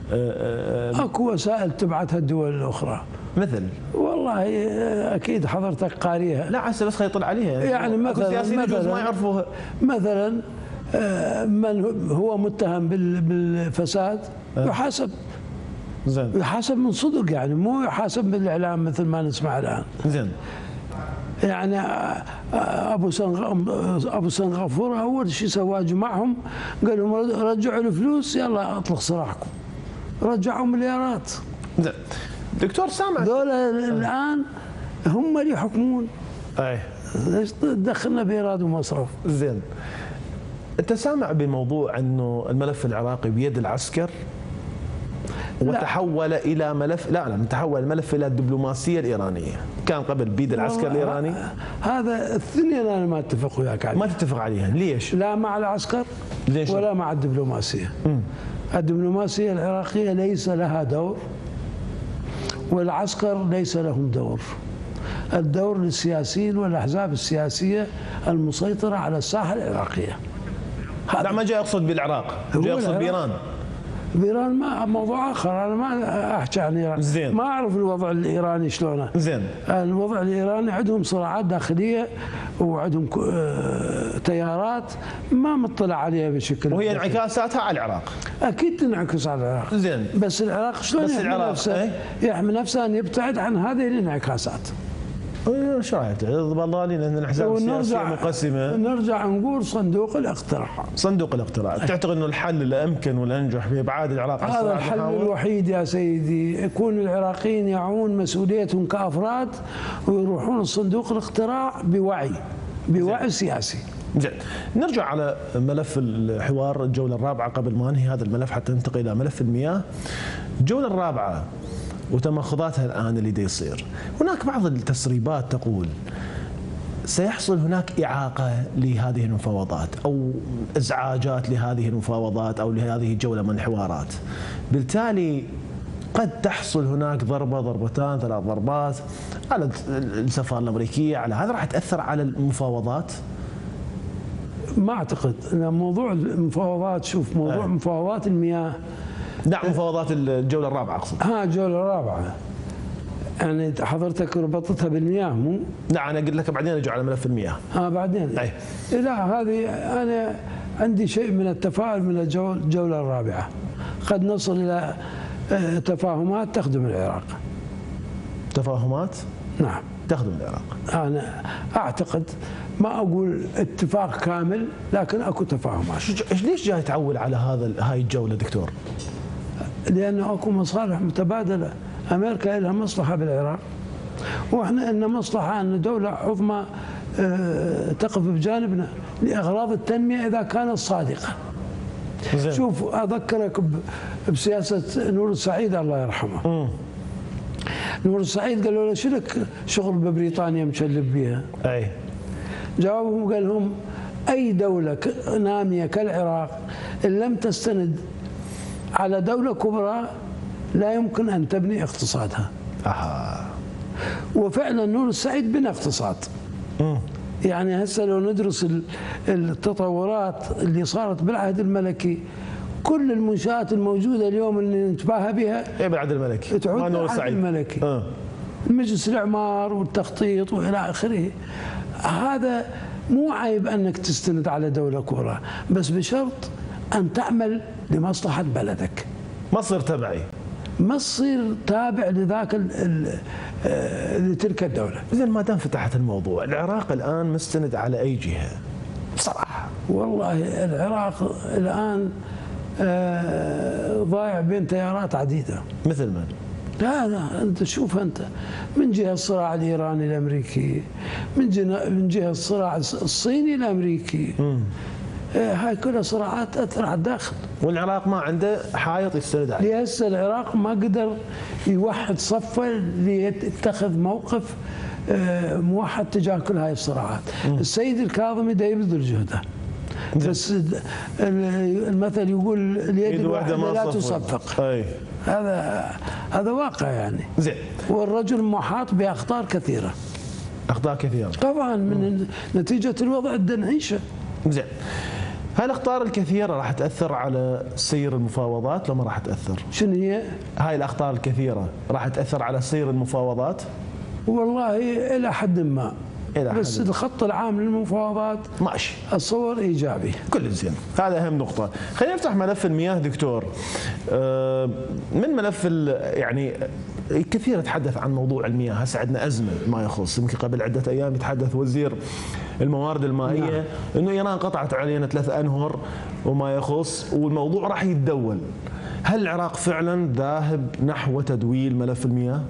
اكو وسائل تبعتها الدول الاخرى مثل والله اكيد حضرتك قاريها. لا عسى بس خلي يطلع عليها يعني مثلا مثلا ما يعرفوها. مثلا من هو متهم بالفساد يحاسب. زين. يحاسب من صدق، يعني مو يحاسب بالاعلام مثل ما نسمع الان. زين. يعني ابو ابو سنغافوره اول شيء سواه جمعهم قال لهم رجعوا الفلوس يلا اطلق سراحكم، رجعوا مليارات. زين. دكتور سامع دول الان هم اللي يحكمون. اي ليش دخلنا بايراد ومصرف؟ زين. انت سامع بموضوع انه الملف العراقي بيد العسكر وتحول لا. الى ملف لا لا تحول الملف الى الدبلوماسيه الايرانيه، كان قبل بيد العسكر الايراني. هذا الثنين انا ما اتفق وياك عليه. ما تتفق عليها، ليش؟ لا مع العسكر ليش؟ ولا مع الدبلوماسيه. م. الدبلوماسيه العراقيه ليس لها دور والعسكر ليس لهم دور. الدور للسياسيين والأحزاب السياسية المسيطرة على الساحة العراقية. لا ما جاي أقصد بالعراق، جاي أقصد بإيران. بإيران ما موضوع آخر، أنا ما أحكي عن إيران. زين. ما أعرف الوضع الإيراني شلونه. زين. الوضع الإيراني عندهم صراعات داخلية وعندهم تيارات ما مطلع عليها بشكل، وهي انعكاساتها على العراق. أكيد تنعكس على العراق. زين. بس العراق شلون بس يحمي العراق نفسه؟ ايه؟ يحمي نفسه أن يبتعد عن هذه الانعكاسات. ايش رايك؟ ضلالين ان الاحزاب السياسيه مقسمه. نرجع نقول صندوق الاقتراع. صندوق الاقتراع، تعتقد انه الحل الامكن والانجح في ابعاد العراق عن هذا الحل الوحيد يا سيدي، يكون العراقيين يعون مسؤوليتهم كافراد ويروحون الصندوق الاقتراع بوعي، بوعي سياسي. زين، نرجع على ملف الحوار الجوله الرابعه قبل ما انهي هذا الملف حتى ننتقل الى ملف المياه. الجوله الرابعه وتمخضاتها الآن اللي دا يصير، هناك بعض التسريبات تقول سيحصل هناك إعاقة لهذه المفاوضات أو إزعاجات لهذه المفاوضات أو لهذه الجولة من الحوارات، بالتالي قد تحصل هناك ضربة ضربتان ثلاث ضربات على السفارة الأمريكية، على هذا راح تأثر على المفاوضات؟ ما أعتقد أن موضوع المفاوضات، شوف موضوع أه. مفاوضات المياه، نعم مفاوضات الجولة الرابعة أقصد. ها الجولة الرابعة يعني حضرتك ربطتها بالمياه مو؟ نعم أنا قلت لك بعدين نرجع على ملف المياه. ها بعدين. أي. لا هذه أنا عندي شيء من التفاؤل من الجولة الرابعة، قد نصل إلى تفاهمات تخدم العراق. تفاهمات؟ نعم تخدم العراق. أنا أعتقد، ما أقول اتفاق كامل لكن أكو تفاهمات. ليش جاي تعول على هذا هاي الجولة دكتور؟ لأنه أكو مصالح متبادلة، أمريكا لها مصلحة بالعراق وإحنا لنا مصلحة أن دولة عظمى تقف بجانبنا لأغراض التنمية إذا كانت صادقة. زين. شوف أذكرك بسياسة نور السعيد الله يرحمه. مم. نور السعيد قالوا له شنك شغل ببريطانيا مشلب بيها؟ أي. جاوبهم قال لهم أي دولة نامية كالعراق إن لم تستند على دولة كبرى لا يمكن أن تبني اقتصادها. أها. وفعلا نور السعيد بنى اقتصاد. مم. يعني هسه لو ندرس التطورات اللي صارت بالعهد الملكي، كل المنشآت الموجودة اليوم اللي نتباهى بها ايه بالعهد الملكي تعود بالعهد الملكي. أه. مجلس الإعمار والتخطيط وإلى آخره. هذا مو عيب أنك تستند على دولة كبرى، بس بشرط أن تعمل لمصلحة بلدك، ما تصير تبعي، ما تصير تابع لذاك لتلك الدولة. إذن ما دام فتحت الموضوع، العراق الآن مستند على أي جهة؟ بصراحة والله العراق الآن ضايع بين تيارات عديدة. مثل من؟ لا لا أنت شوف، أنت من جهة الصراع الإيراني الأمريكي، من جهة من جهة الصراع الصيني الأمريكي. مم. هاي كلها صراعات تأثر على الداخل، والعراق ما عنده حائط يستند عليه. لهسه العراق ما قدر يوحد صفه ليتخذ موقف موحد تجاه كل هاي الصراعات. مم. السيد الكاظمي دا يبذل جهده، بس المثل يقول اليد الواحدة لا تصفق. أي. هذا هذا واقع يعني. زين. والرجل محاط بأخطار كثيرة. أخطار كثيرة. طبعا من مم. نتيجة الوضع اللي نعيشه. زين. هالاخطار الكثيره راح تاثر على سير المفاوضات لو ما راح تاثر؟ شنو هي؟ هاي الاخطار الكثيره راح تاثر على سير المفاوضات؟ والله الى حد ما، إلى حد بس الخط العام للمفاوضات ماشي، الصور ايجابي. كل زين، هذا اهم نقطه. خلينا نفتح ملف المياه دكتور. من ملف يعني كثير يتحدث عن موضوع المياه، هسه عندنا ازمه ما يخص، يمكن قبل عده ايام يتحدث وزير الموارد المائيه نعم. انه ايران قطعت علينا ثلاث انهر وما يخص، والموضوع راح يتدول. هل العراق فعلا ذاهب نحو تدويل ملف المياه؟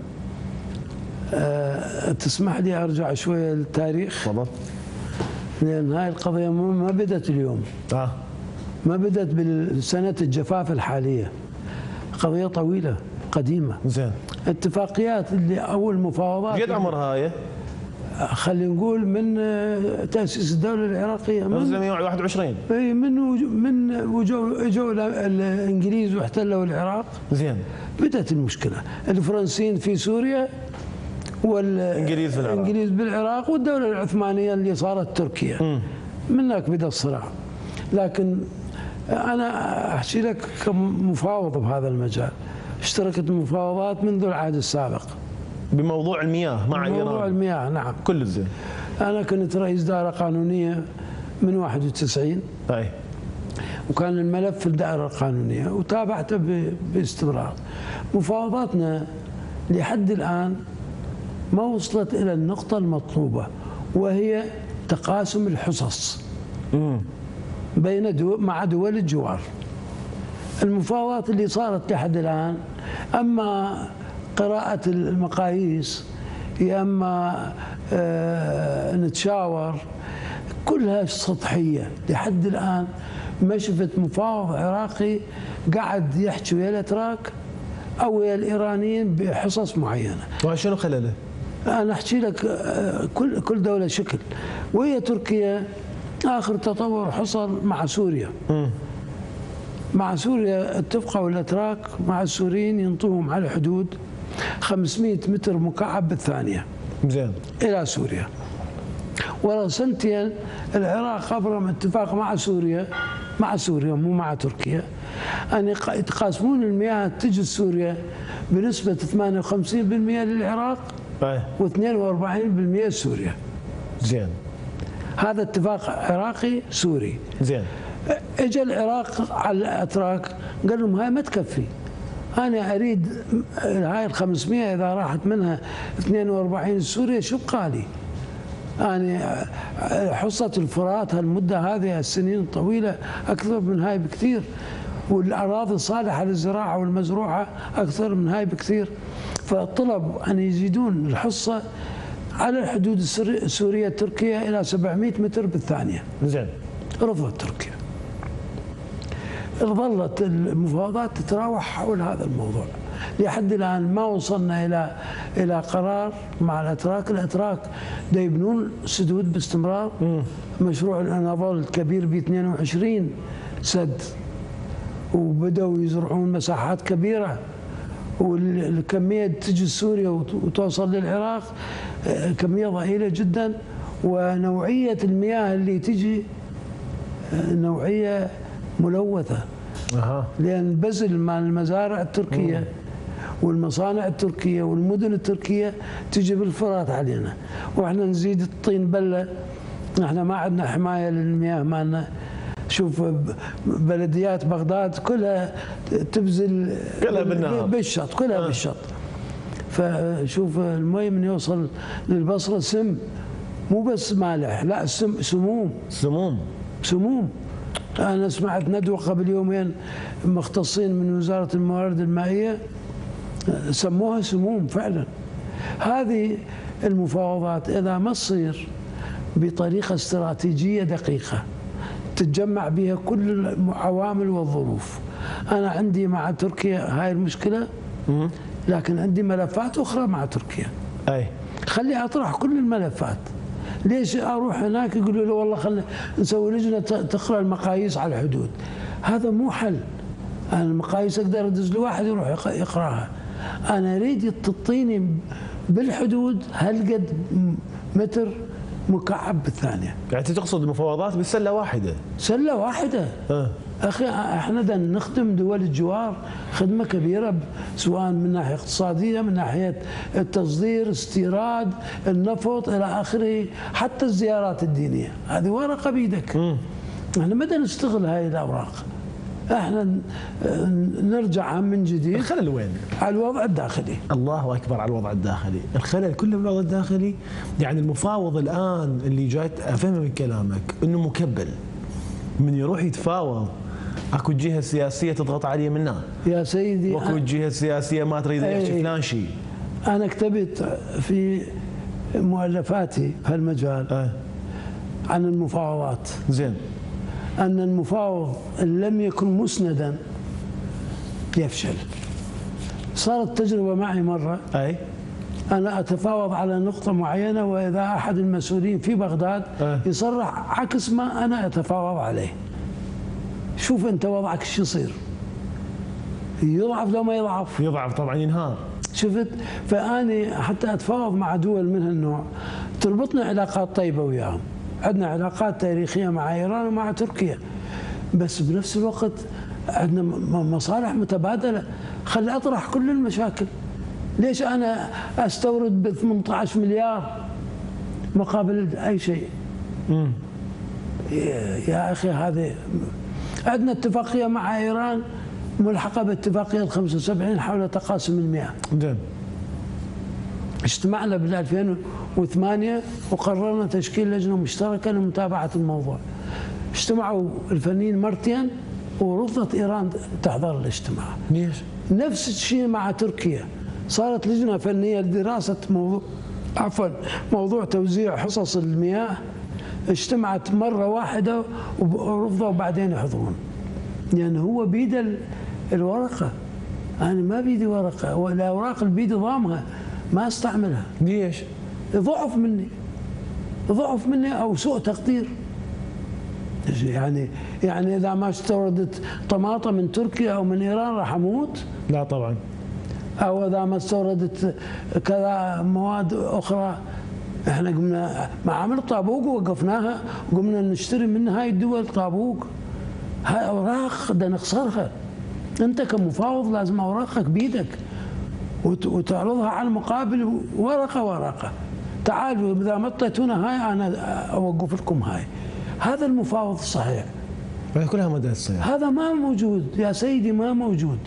أه تسمح لي ارجع شويه للتاريخ؟ تفضل. لان هاي القضيه ما بدات اليوم. اه ما بدات بسنه الجفاف الحاليه، قضيه طويله قديمه. زين. اتفاقيات اللي اول مفاوضات قد عمر هاي؟ خلينا نقول من تاسيس الدوله العراقيه من ألف وتسعمئة وواحد وعشرين. اي من وجو من وجو اجوا الانجليز واحتلوا العراق. زين. بدات المشكله، الفرنسيين في سوريا والانجليز في العراق الانجليز بالعراق، والدوله العثمانيه اللي صارت تركيا. م. من هناك بدا الصراع. لكن انا احكي لك كمفاوض بهذا المجال، اشتركت المفاوضات منذ العهد السابق بموضوع المياه مع ايران. بموضوع المياه نعم. كل زين. انا كنت رئيس دائره قانونيه من واحد وتسعين. اي. وكان الملف في الدائره القانونيه وتابعته باستمرار. مفاوضاتنا لحد الان ما وصلت الى النقطه المطلوبه، وهي تقاسم الحصص امم بين دول مع دول الجوار. المفاوضات اللي صارت لحد الان اما قراءه المقاييس يا اما آه نتشاور، كلها سطحيه. لحد الان ما شفت مفاوض عراقي قاعد يحكي ويا الاتراك او ويا الايرانيين بحصص معينه. وشنو خلله؟ انا احكي لك كل كل دوله شكل. وهي تركيا اخر تطور حصل مع سوريا. م. مع سوريا اتفقوا الاتراك مع السوريين ينطوهم على حدود خمسمئة متر مكعب بالثانيه. زين. الى سوريا. ورا سنتين العراق ابرم اتفاق مع سوريا مع سوريا مو مع تركيا ان يتقاسمون المياه تجي سوريا بنسبه ثمانية وخمسين بالمئة للعراق واثنين وأربعين بالمئة سوريا. زين. هذا اتفاق عراقي سوري. زين. اجى العراق على الاتراك قال لهم هاي ما تكفي، انا اريد هاي ال خمسمئة اذا راحت منها اثنين وأربعين سوريا شو بقالي؟ يعني حصة الفرات هالمدة هذه السنين الطويلة أكثر من هاي بكثير، والأراضي الصالحة للزراعة والمزروعة أكثر من هاي بكثير. فطلب أن يزيدون الحصة على الحدود السورية التركية إلى سبعمئة متر بالثانية. زين. رفضت تركيا. ظلت المفاوضات تتراوح حول هذا الموضوع. لحد الآن ما وصلنا إلى إلى قرار مع الأتراك. الأتراك دا يبنون سدود باستمرار. م. مشروع الأناضول الكبير ب اثنين وعشرين سد، وبدأوا يزرعون مساحات كبيرة، والكمية تجي سوريا وتوصل للعراق كمية ضئيلة جدا. ونوعية المياه اللي تجي نوعية ملوثة. أه. لأن بذل مال المزارع التركية والمصانع التركية والمدن التركية تجي بالفرات علينا، واحنا نزيد الطين بلة. احنا ما عندنا حماية للمياه مالنا. شوف بلديات بغداد كلها تبذل كلها بالنهر بالشط، كلها آه. بالشط. فشوف المي من يوصل للبصرة سم، مو بس مالح، لا سم سموم سموم سموم. أنا سمعت ندوة قبل يومين مختصين من وزارة الموارد المائية سموها سموم فعلا. هذه المفاوضات إذا ما تصير بطريقة استراتيجية دقيقة تتجمع بها كل العوامل والظروف. أنا عندي مع تركيا هاي المشكلة، لكن عندي ملفات أخرى مع تركيا. أي. خلي أطرح كل الملفات. ليش اروح هناك يقولوا له والله خلينا نسوي لجنه تقرا المقاييس على الحدود؟ هذا مو حل. انا المقاييس اقدر ادز لواحد يروح يقراها. انا اريد تعطيني بالحدود هالقد متر مكعب بالثانية. يعني انت تقصد المفاوضات بسله واحده؟ سله واحده. أه. اخي احنا بدنا نخدم دول الجوار خدمه كبيره، سواء من ناحيه اقتصاديه، من ناحيه التصدير، استيراد، النفط الى اخره، حتى الزيارات الدينيه، هذه ورقه بيدك. م. احنا ما بدنا نستغل هاي الاوراق. احنا نرجع من جديد. الخلل وين؟ على الوضع الداخلي. الله اكبر على الوضع الداخلي، الخلل كله بالوضع الداخلي. يعني المفاوض الان اللي جاي افهمه من كلامك انه مكبل، من يروح يتفاوض اكو جهه سياسيه تضغط عليه من هنا يا سيدي، واكو جهه سياسيه ما تريد يحكي فلان شيء. انا كتبت في مؤلفاتي بهالمجال أه. عن المفاوضات. زين. ان المفاوض ان لم يكن مسندا يفشل. صارت تجربه معي مره. اي. انا اتفاوض على نقطه معينه، واذا احد المسؤولين في بغداد أه. يصرح عكس ما انا اتفاوض عليه. شوف انت وضعك شو يصير؟ يضعف لو ما يضعف؟ يضعف طبعا، ينهار. شفت؟ فاني حتى اتفاوض مع دول من هالنوع تربطنا علاقات طيبه وياهم. عندنا علاقات تاريخيه مع ايران ومع تركيا، بس بنفس الوقت عندنا مصالح متبادله. خلي اطرح كل المشاكل. ليش انا استورد ب ثمانية عشر مليار مقابل اي شيء؟ امم يا اخي هذه عندنا اتفاقيه مع ايران ملحقه باتفاقيه ال خمسة وسبعين حول تقاسم المياه. زين. اجتمعنا بال ألفين وثمانية وقررنا تشكيل لجنه مشتركه لمتابعه الموضوع. اجتمعوا الفنيين مرتين ورفضت ايران تحضر الاجتماع. ليش؟ نفس الشيء مع تركيا، صارت لجنه فنيه لدراسه موضوع عفوا موضوع توزيع حصص المياه، اجتمعت مره واحده ورفضوا بعدين يحضرون. لان يعني هو بيد الورقه، انا ما بيدي ورقه، والاوراق اللي بيدي ضامها ما استعملها. ليش؟ ضعف مني ضعف مني او سوء تقدير. يعني يعني اذا ما استوردت طماطم من تركيا او من ايران راح اموت؟ لا طبعا. او اذا ما استوردت كذا مواد اخرى. احنا قمنا معامل طابوق وقفناها، قمنا نشتري من هاي الدول طابوق. هاي اوراق بدنا نخسرها. انت كمفاوض لازم اوراقك بيدك وتعرضها على المقابل ورقه ورقه. تعالوا اذا ما اعطيتونا هاي انا اوقف لكم هاي. هذا المفاوض الصحيح. هذا كلها ما تصير. هذا ما موجود يا سيدي، ما موجود.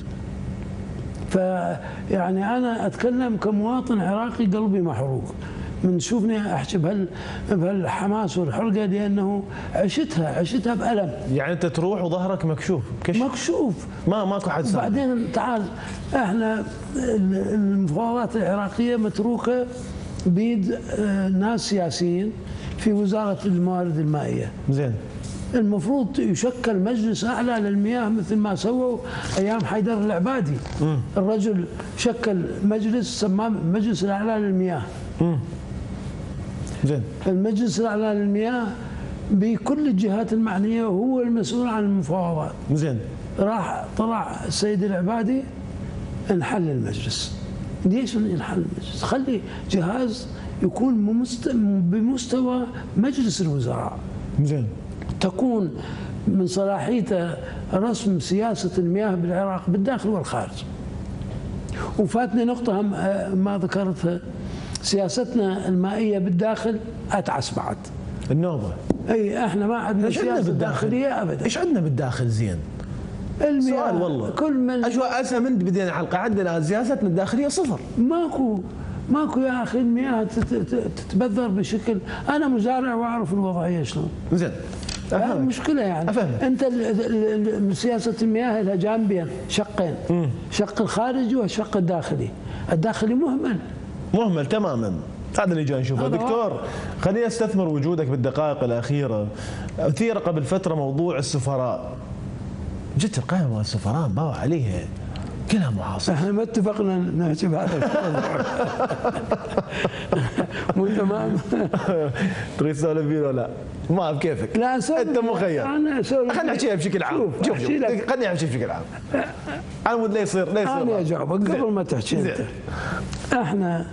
فيعني انا اتكلم كمواطن عراقي قلبي محروق من شوفني احكي بهال بهالحماس والحرقه، لانه عشتها عشتها بألم. يعني انت تروح وظهرك مكشوف كشف. مكشوف ما ماكو حد سامع. بعدين تعال، احنا المفاوضات العراقيه متروكه بيد ناس سياسيين في وزاره الموارد المائيه. زين. المفروض يشكل مجلس اعلى للمياه مثل ما سووا ايام حيدر العبادي. مم. الرجل شكل مجلس سماه المجلس الاعلى للمياه. مم. زين. المجلس الاعلى للمياه بكل الجهات المعنيه وهو المسؤول عن المفاوضات. زين. راح طلع السيد العبادي انحل المجلس. ليش ينحل المجلس؟ خلي جهاز يكون بمستوى مجلس الوزراء. زين. تكون من صلاحيته رسم سياسة المياه بالعراق بالداخل والخارج. وفاتني نقطة ما ذكرتها، سياستنا المائية بالداخل أتعس بعد. النوبة. أي احنا ما عندنا سياسة داخلية أبدا. إيش عندنا بالداخل زين؟ سؤال والله. كل من أشوى أسا من بدينا الحلقة عندنا سياستنا الداخلية صفر. ماكو ماكو يا أخي. المياه تتبذر بشكل، أنا مزارع وأعرف الوضعية شلون. زين. هذه المشكلة يعني. أفهمك. أنت سياسة المياه لها جانبين، شقين. مم. شق الخارجي والشق الداخلي. الداخلي مهمل. مهمل تماما. هذا اللي جاي نشوفه. دكتور خليني استثمر وجودك بالدقائق الأخيرة. أثير قبل فترة موضوع السفراء. جت القائمة مال السفراء باوا عليها كلها معاصر. احنا ما اتفقنا نحكي بهذا الموضوع. مو تمام. تريد تسولف فيه ولا لا؟ ما بكيفك. لا اسولف. انت مخير. انا اسولف. خلينا نحكيها بشكل عام. شوف شوف خليني احكي بشكل عام. انا ود لا يصير لا يصير. انا اجاوبك قبل ما تحكي انت. احنا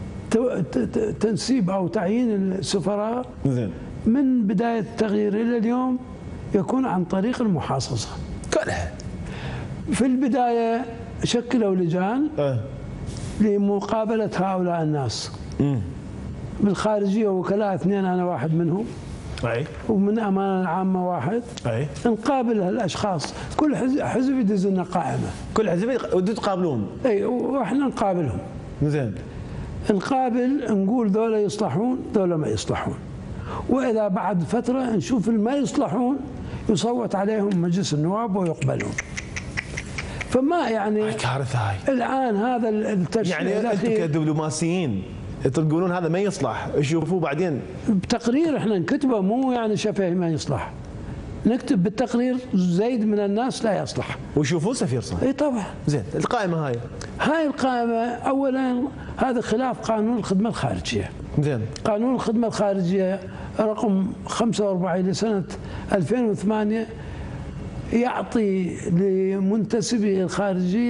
تنسيب او تعيين السفراء زين من بدايه التغيير الى اليوم يكون عن طريق المحاصصه. كلها. في البدايه شكلوا لجان أه. لمقابله هؤلاء الناس. امم بالخارجيه وكلاء اثنين، انا واحد منهم. اي. ومن الامانه العامه واحد. اي. نقابل هالاشخاص، كل حزب حزب يدز لنا قائمه. كل حزب ودوا تقابلون. اي واحنا نقابلهم. زين. نقابل نقول ذولا يصلحون ذولا ما يصلحون. واذا بعد فتره نشوف ما يصلحون يصوت عليهم مجلس النواب ويقبلون. فما يعني كارثه هاي. الان هذا التشريع يعني انتم كدبلوماسيين تقولون هذا ما يصلح، يشوفوه بعدين بتقرير احنا نكتبه، مو يعني شفه ما يصلح. نكتب بالتقرير زيد من الناس لا يصلح ويشوفوه سفير صح. اي طبعا. زين القائمه هاي هاي القائمه اولا هذا خلاف قانون الخدمه الخارجيه. زين. قانون الخدمه الخارجيه رقم خمسة وأربعين لسنه ألفين وثمانية يعطي لمنتسبي الخارجيه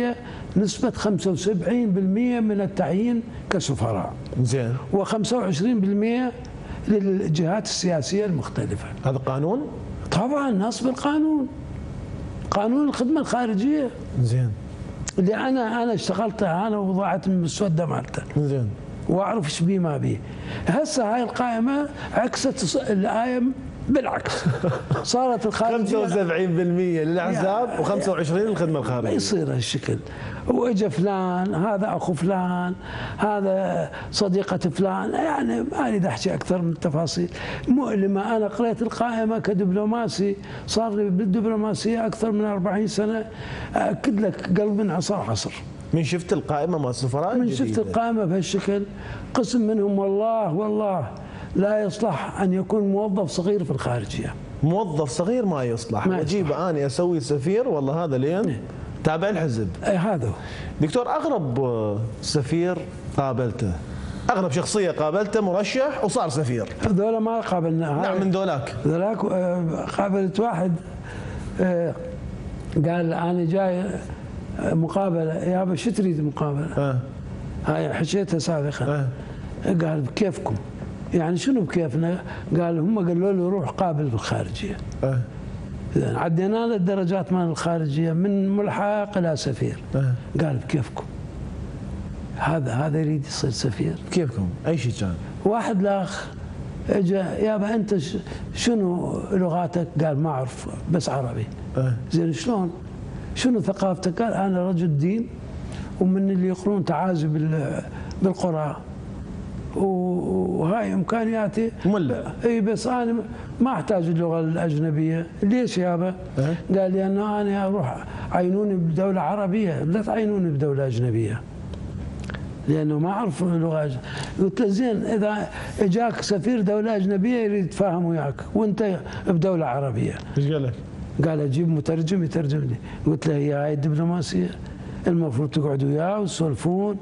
نسبة خمسة وسبعين بالمئة من التعيين كسفراء. زين. وخمسة وعشرين بالمئة للجهات السياسية المختلفة. هذا قانون؟ طبعا نص بالقانون. قانون الخدمة الخارجية. زين. اللي انا انا اشتغلتها انا وضاعت من المسوده مالته. زين. واعرف ايش بيه ما بيه. هسه هاي القائمه عكست الايه بالعكس. صارت الخارجيه خمسة وسبعين بالمئة للاحزاب وخمسة وعشرين للخدمه الخارجيه. ما يصير هالشكل. واجا فلان، هذا اخو فلان، هذا صديقه فلان، يعني ما اريد احكي اكثر من التفاصيل. مؤلمه. انا قريت القائمه كدبلوماسي، صار لي بالدبلوماسيه اكثر من أربعين سنه، اكد لك قلبي انعصر عصر. من شفت القائمه مال السفراء؟ من شفت القائمه بهالشكل، قسم منهم والله والله لا يصلح ان يكون موظف صغير في الخارجيه. موظف صغير ما يصلح، واجيب اني اسوي سفير والله هذا لين تابع الحزب. اي هذا هو. دكتور، اغرب سفير قابلته، اغرب شخصيه قابلته مرشح وصار سفير؟ هذول ما قابلنا. نعم من ذولاك. ذولاك قابلت واحد قال انا جاي مقابله، يابا شو تريد مقابله؟ أه. هاي حكيتها سابقا. أه. قال بكيفكم. يعني شنو بكيفنا؟ قال هم قالوا له روح قابل بالخارجيه. أه. اذا عدينا له الدرجات مال الخارجيه من ملحق الى سفير. أه. قال بكيفكم. هذا هذا يريد يصير سفير؟ كيفكم؟ اي شيء كان. واحد لاخ اجى، يابا انت شنو لغاتك؟ قال ما اعرف بس عربي. أه. زين شلون؟ شنو ثقافتك؟ قال انا رجل دين ومن اللي يقرون تعازي بالقرى وهاي امكانياتي. ملا. اي بس انا ما احتاج اللغه الاجنبيه. ليش يابا؟ أه؟ قال لانه انا اروح عينوني بدوله عربيه، لا تعينوني بدوله اجنبيه. لانه ما اعرف لغه أجنبية. قلت له زين اذا اجاك سفير دوله اجنبيه يريد يتفاهم وياك وانت بدوله عربيه. ايش قال لك؟ قال اجيب مترجم يترجم لي. قلت له هي هاي الدبلوماسيه؟ المفروض تقعدوا وياه وتسولفون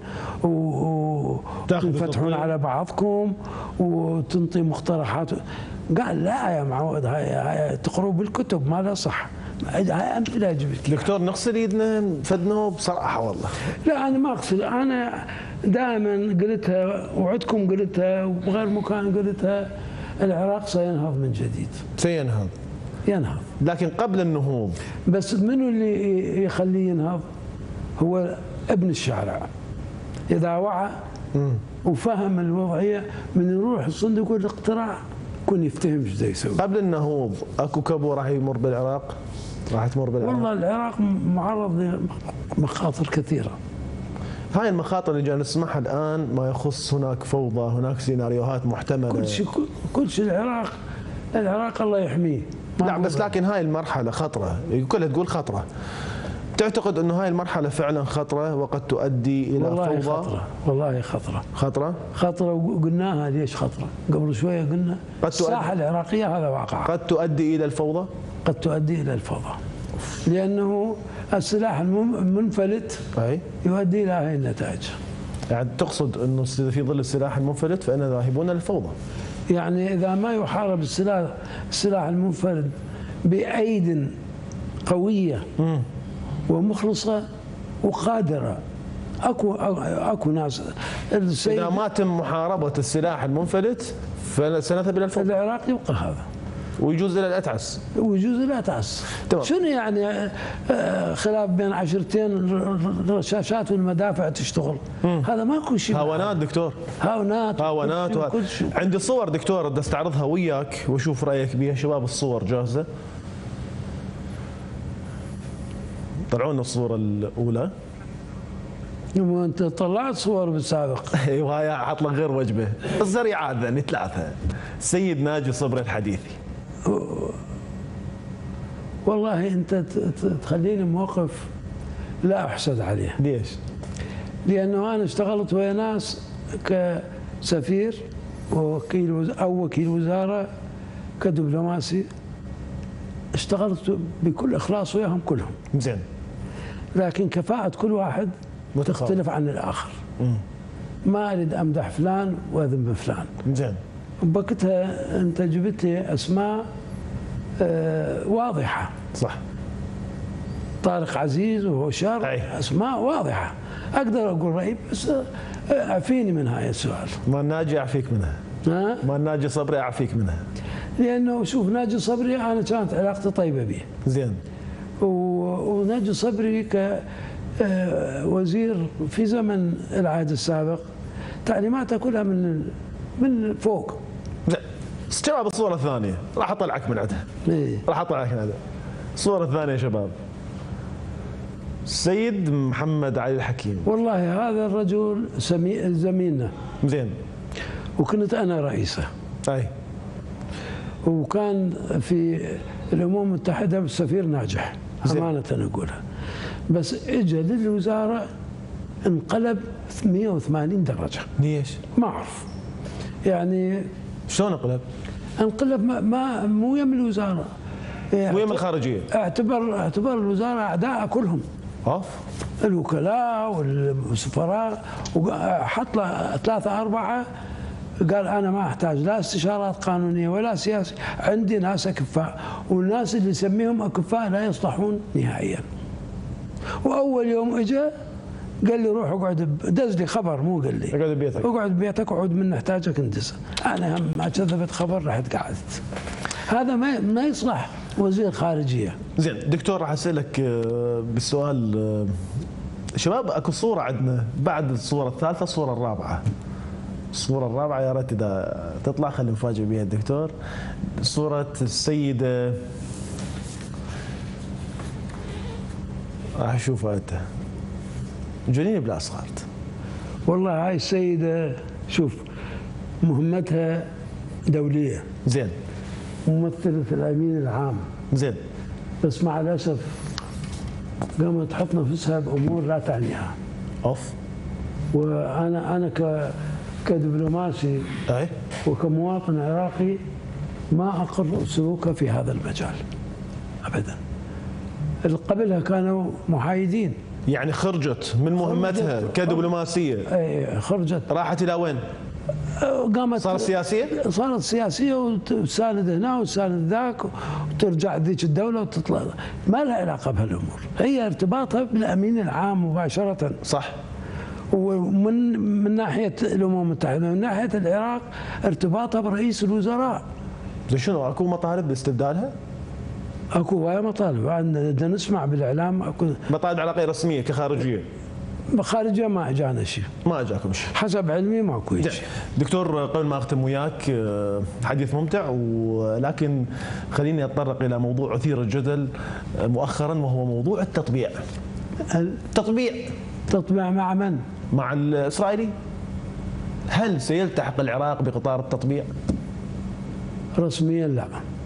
وتنفتحون على بعضكم وتنطي مقترحات. قال لا يا معود، هاي هاي تقروا بالكتب ما لا صح. هاي امثله جبت. دكتور نغسل ايدنا فدنا بصراحه والله. لا انا ما اقصد، انا دائما قلتها وعدكم قلتها وبغير مكان قلتها، العراق سينهض من جديد. سينهض. ينهض. لكن قبل النهوض بس منو اللي يخليه ينهض؟ هو ابن الشارع. اذا وعى وفهم الوضعيه من يروح الصندوق الاقتراع يكون يفتهم ايش يسوي. قبل النهوض اكو كبوه راح يمر بالعراق؟ راح تمر بالعراق؟ والله العراق معرض لمخاطر كثيره. هاي المخاطر اللي جاي نسمعها الان ما يخص هناك فوضى، هناك سيناريوهات محتمله. كل شيء كل شيء العراق العراق الله يحميه. لا بس لكن هاي المرحله خطره، كلها تقول خطره. تعتقد انه هاي المرحله فعلا خطره وقد تؤدي الى والله فوضى؟ خطره. والله خطره. خطره؟ خطره وقلناها ليش خطره؟ قبل شويه قلنا الساحه العراقيه هذا واقع. قد تؤدي الى الفوضى؟ قد تؤدي الى الفوضى. لانه السلاح المنفلت اي يؤدي الى هاي النتائج. يعني تقصد انه في ظل السلاح المنفلت فإننا ذاهبون للفوضى؟ يعني اذا ما يحارب السلاح السلاح المنفلت بايد قويه م. ومخلصه وقادره، اكو اكو ناس. اذا ما تم محاربه السلاح المنفلت فسنذهب الى الفوضى. العراق يبقى هذا ويجوز الى الاتعس. ويجوز الى الاتعس. شنو يعني خلاف بين عشرتين الرشاشات والمدافع تشتغل؟ مم. هذا ماكو شيء. هاونات دكتور. هاونات هاونات و... عندي صور دكتور بدي استعرضها وياك واشوف رايك بيها. شباب الصور جاهزه؟ طلعوا لنا الصوره الاولى. انت طلعت صور بالسابق. ايوه هاي حاط لك غير وجبه. الزريعات ذني ثلاثه. السيد ناجي صبري الحديثي. والله انت تخليني موقف لا احسد عليه. ليش؟ لانه انا اشتغلت ويا ناس كسفير ووكيل او وكيل وزاره كدبلوماسي، اشتغلت بكل اخلاص وياهم كلهم. زين. لكن كفاءة كل واحد متخلف. تختلف عن الاخر. مم. ما اريد امدح فلان واذم فلان. زين. بوقتها انت جبت لي اسماء آه واضحه. صح. طارق عزيز وهو شر، أي. اسماء واضحه. اقدر اقول رايي بس اعفيني من هاي السؤال. ما الناجي اعفيك منها. ها؟ ما الناجي صبري اعفيك منها. لانه شوف ناجي صبري انا كانت علاقتي طيبه به. زين. وناجي صبري كوزير في زمن العهد السابق تعليماته كلها من من فوق. لا شباب الصورة الثانية راح اطلعك من عندها. إيه؟ راح اطلعك من عندها. الصورة الثانية يا شباب. السيد محمد علي الحكيم. والله هذا الرجل زميلنا. زين. وكنت انا رئيسه. اي. وكان في الامم المتحده سفير ناجح امانه اقولها. بس اجى للوزاره انقلب مئة وثمانين درجه. ليش؟ ما اعرف. يعني شلون انقلب؟ انقلب ما, ما مو يم الوزاره. مو يم الخارجيه. اعتبر اعتبر الوزاره اعداء كلهم. اوف. الوكلاء والسفراء، وحط له ثلاثه اربعه قال انا ما احتاج لا استشارات قانونيه ولا سياسيه، عندي ناس اكفاء، والناس اللي يسميهم اكفاء لا يصلحون نهائيا. واول يوم اجى قال لي روح اقعد، دز لي خبر مو قال لي اقعد ببيتك، اقعد ببيتك اقعد من نحتاجك اندس. انا هم ما كذبت خبر رحت قعدت. هذا ما ما يصلح وزير خارجيه. زين دكتور راح اسالك بالسؤال، شباب اكو صوره عندنا بعد الصوره الثالثه الصوره الرابعه. الصوره الرابعه يا ريت اذا تطلع خلينا نفاجئ بها الدكتور. صوره السيده راح اشوفها انت جنين بلا صغارت. والله هاي السيده شوف مهمتها دوليه. زين. ممثله الامين العام. زين. بس مع الاسف قامت تحط نفسها بامور لا تعنيها. اوف. وانا انا ك كدبلوماسي اي وكمواطن عراقي ما اقر سلوكها في هذا المجال ابدا. اللي قبلها كانوا محايدين. يعني خرجت من مهمتها خرجت كدبلوماسيه. اي خرجت. راحت الى وين؟ قامت صارت سياسيه؟ صارت سياسيه وتساند هنا وتساند ذاك وترجع ذيك الدوله وتطلع. ما لها علاقه بهالامور، هي ارتباطها بالامين العام مباشره. صح. ومن من ناحيه الامم المتحده، من ناحيه العراق ارتباطها برئيس الوزراء. زين شنو اكو مطالب باستبدالها؟ اكو هواي مطالب، عندنا نسمع بالاعلام اكو مطالب علاقيه رسميه كخارجيه. خارجيه ما اجانا شيء. ما اجاكم شيء. حسب علمي ماكو شيء. دكتور قبل ما اختم وياك حديث ممتع، ولكن خليني اتطرق الى موضوع اثير الجدل مؤخرا وهو موضوع التطبيع. التطبيع تطبيع مع من؟ مع الاسرائيلي. هل سيلتحق العراق بقطار التطبيع؟ رسميا لا.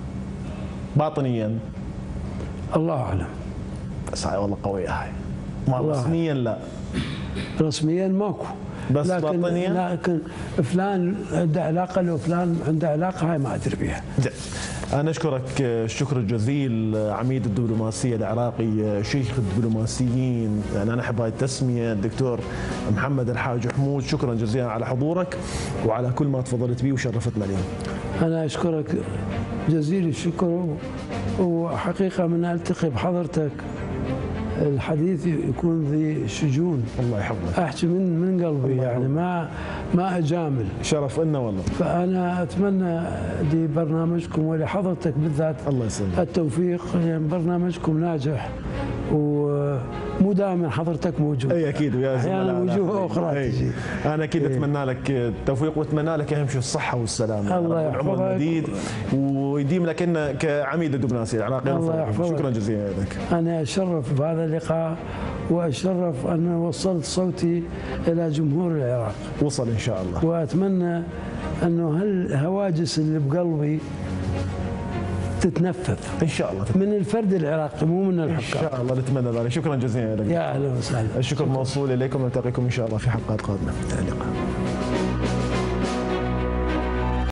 باطنيا؟ الله اعلم. بس هاي والله قويه هاي. ما رسميا لا. رسميا ماكو. بس لكن باطنيا؟ لكن فلان عنده علاقه لو فلان عنده علاقه هاي ما ادري بها. زين. أنا أشكرك الشكر الجزيل عميد الدبلوماسية العراقي، شيخ الدبلوماسيين، يعني أنا أحب هاي التسمية، الدكتور محمد الحاج حمود. شكرا جزيلا على حضورك وعلى كل ما تفضلت به وشرفتنا اليوم. أنا أشكرك جزيل الشكر، وحقيقة من ألتقي بحضرتك الحديث يكون ذي شجون. الله يحفظك. احكي من من قلبي يعني ما ما اجامل. شرف لنا والله. فانا اتمنى لبرنامجكم ولحضرتك بالذات الله يسلمك التوفيق، يعني برنامجكم ناجح ومو دائما حضرتك موجود. اي اكيد ويا احيانا وجوه اخرى تجي. انا اكيد أي. اتمنى لك التوفيق واتمنى لك اهم شيء الصحه والسلامه. الله يحفظك. العمر المديد ويديم لك إن كعميد الدبلوماسيه العراقيه. الله يحفظك. شكرا جزيلا لك. انا اتشرف بهذا اللقاء واتشرف ان وصلت صوتي الى جمهور العراق. وصل ان شاء الله. واتمنى انه هالهواجس اللي بقلبي تتنفذ ان شاء الله. من الفرد العراقي مو من الحكام. ان شاء الله نتمنى ذلك. شكرا جزيلا لك. يا اهلا وسهلا. الشكر موصول اليكم، نلتقيكم ان شاء الله في حلقات قادمه. الى اللقاء.